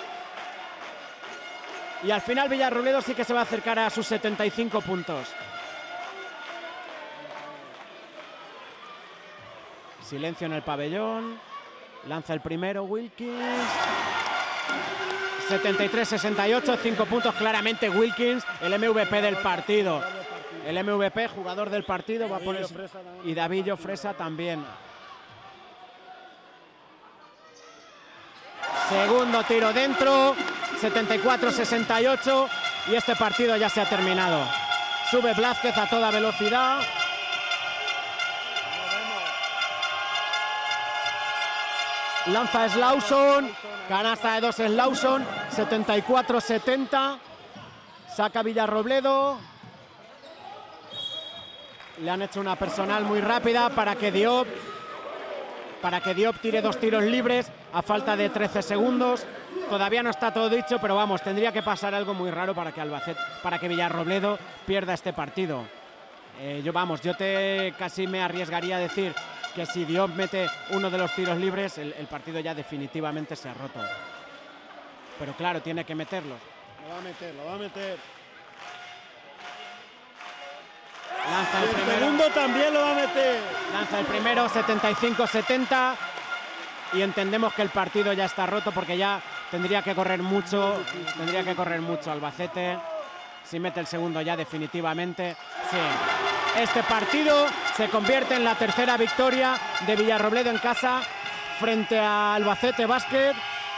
y al final Villarrobledo sí que se va a acercar a sus setenta y cinco puntos. Silencio en el pabellón, lanza el primero Wilkins. setenta y tres a sesenta y ocho, cinco puntos claramente Wilkins, el M V P del partido. El M V P, jugador del partido, va a poner... Y David Llofresa también. Segundo tiro dentro, setenta y cuatro a sesenta y ocho y este partido ya se ha terminado. Sube Blázquez a toda velocidad. Lanza Slauson, canasta de dos Slauson, setenta y cuatro setenta. Saca Villarrobledo. Le han hecho una personal muy rápida para que Diop, para que Diop tire dos tiros libres a falta de trece segundos. Todavía no está todo dicho, pero vamos, tendría que pasar algo muy raro para que Albacete, para que Villarrobledo pierda este partido. Eh, yo vamos, yo te casi me arriesgaría a decir que si Diop mete uno de los tiros libres, el, el partido ya definitivamente se ha roto. Pero claro, tiene que meterlos. Lo va a meter, lo va a meter. Lanza el, el primero. segundo también lo va a meter. Lanza el primero, setenta y cinco setenta. Y entendemos que el partido ya está roto porque ya tendría que correr mucho. Tendría que correr mucho Albacete. Si mete el segundo ya definitivamente. Sí. Este partido se convierte en la tercera victoria de Villarrobledo en casa frente a Albacete Basket.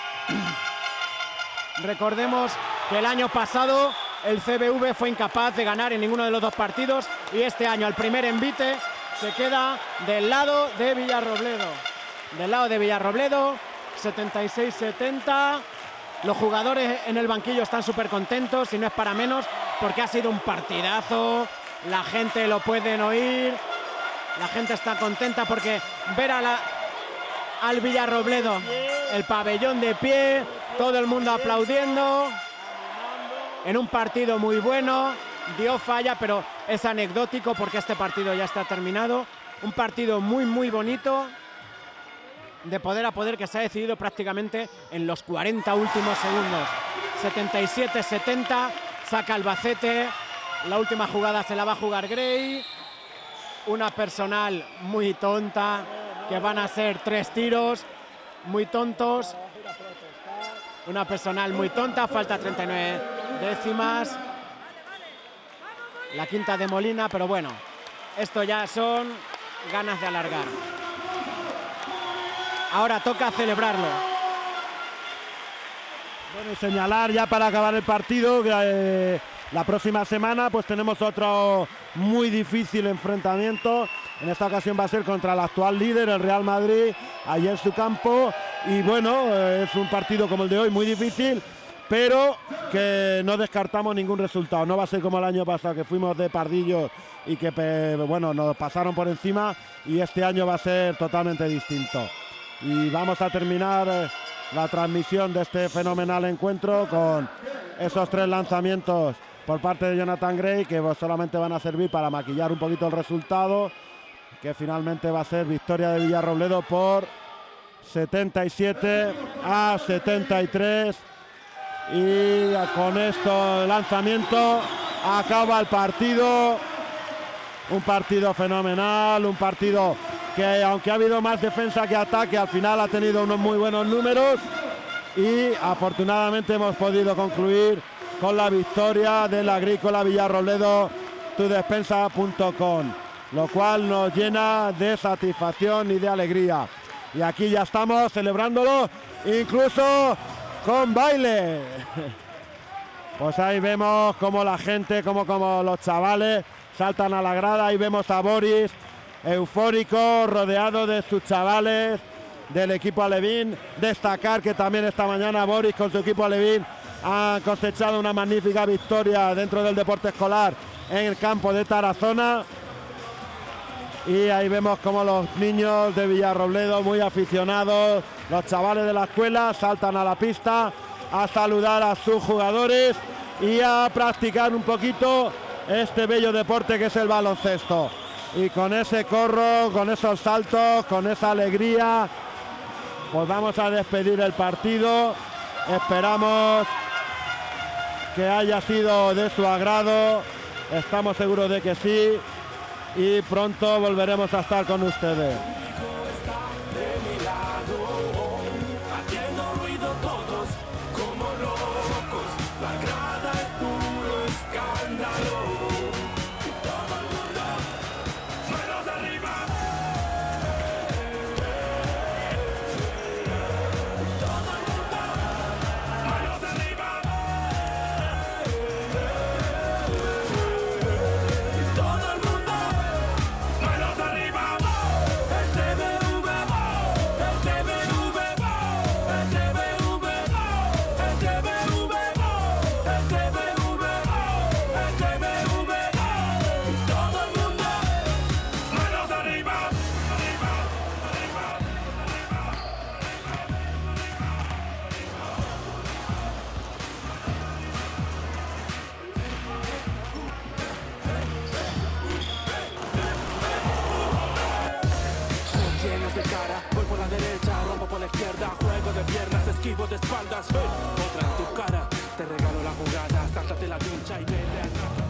Recordemos que el año pasado el C B V fue incapaz de ganar en ninguno de los dos partidos y este año al primer envite se queda del lado de Villarrobledo. Del lado de Villarrobledo, setenta y seis setenta. Los jugadores en el banquillo están súper contentos y no es para menos porque ha sido un partidazo. La gente lo pueden oír. La gente está contenta porque ver a la, al Villarrobledo, el pabellón de pie, todo el mundo aplaudiendo. En un partido muy bueno, Diop falla, pero es anecdótico porque este partido ya está terminado. Un partido muy, muy bonito, de poder a poder, que se ha decidido prácticamente en los cuarenta últimos segundos. setenta y siete setenta, saca Albacete. La última jugada se la va a jugar Gray. Una personal muy tonta, que van a ser tres tiros muy tontos. Una personal muy tonta, falta treinta y nueve décimas. La quinta de Molina, pero bueno, esto ya son ganas de alargar. Ahora toca celebrarlo. Bueno, y señalar ya para acabar el partido que eh, la próxima semana pues tenemos otro muy difícil enfrentamiento. En esta ocasión va a ser contra el actual líder, el Real Madrid, allí en su campo. Y bueno, eh, es un partido como el de hoy muy difícil, pero que no descartamos ningún resultado. No va a ser como el año pasado, que fuimos de pardillos y que bueno, nos pasaron por encima, y este año va a ser totalmente distinto. Y vamos a terminar eh, la transmisión de este fenomenal encuentro con esos tres lanzamientos por parte de Jonathan Gray, que pues, solamente van a servir para maquillar un poquito el resultado, que finalmente va a ser victoria de Villarrobledo por setenta y siete a setenta y tres. Y con esto lanzamiento acaba el partido. Un partido fenomenal, un partido que aunque ha habido más defensa que ataque, al final ha tenido unos muy buenos números y afortunadamente hemos podido concluir con la victoria del Agrícola Villarrobledo tudespensa punto com, lo cual nos llena de satisfacción y de alegría. Y aquí ya estamos celebrándolo, incluso con baile. Pues ahí vemos como la gente, como, como los chavales saltan a la grada. Ahí vemos a Boris eufórico, rodeado de sus chavales del equipo Alevín. Destacar que también esta mañana Boris con su equipo Alevín ha cosechado una magnífica victoria dentro del deporte escolar en el campo de Tarazona. Y ahí vemos como los niños de Villarrobledo, muy aficionados, los chavales de la escuela, saltan a la pista a saludar a sus jugadores y a practicar un poquito este bello deporte que es el baloncesto. Y con ese corro, con esos saltos, con esa alegría, pues vamos a despedir el partido. Esperamos que haya sido de su agrado, estamos seguros de que sí, y pronto volveremos a estar con ustedes. Este izquierda, juego de piernas, esquivo de espaldas. Hey, otra en tu cara, te regalo la jugada, sáltate la ducha y vete al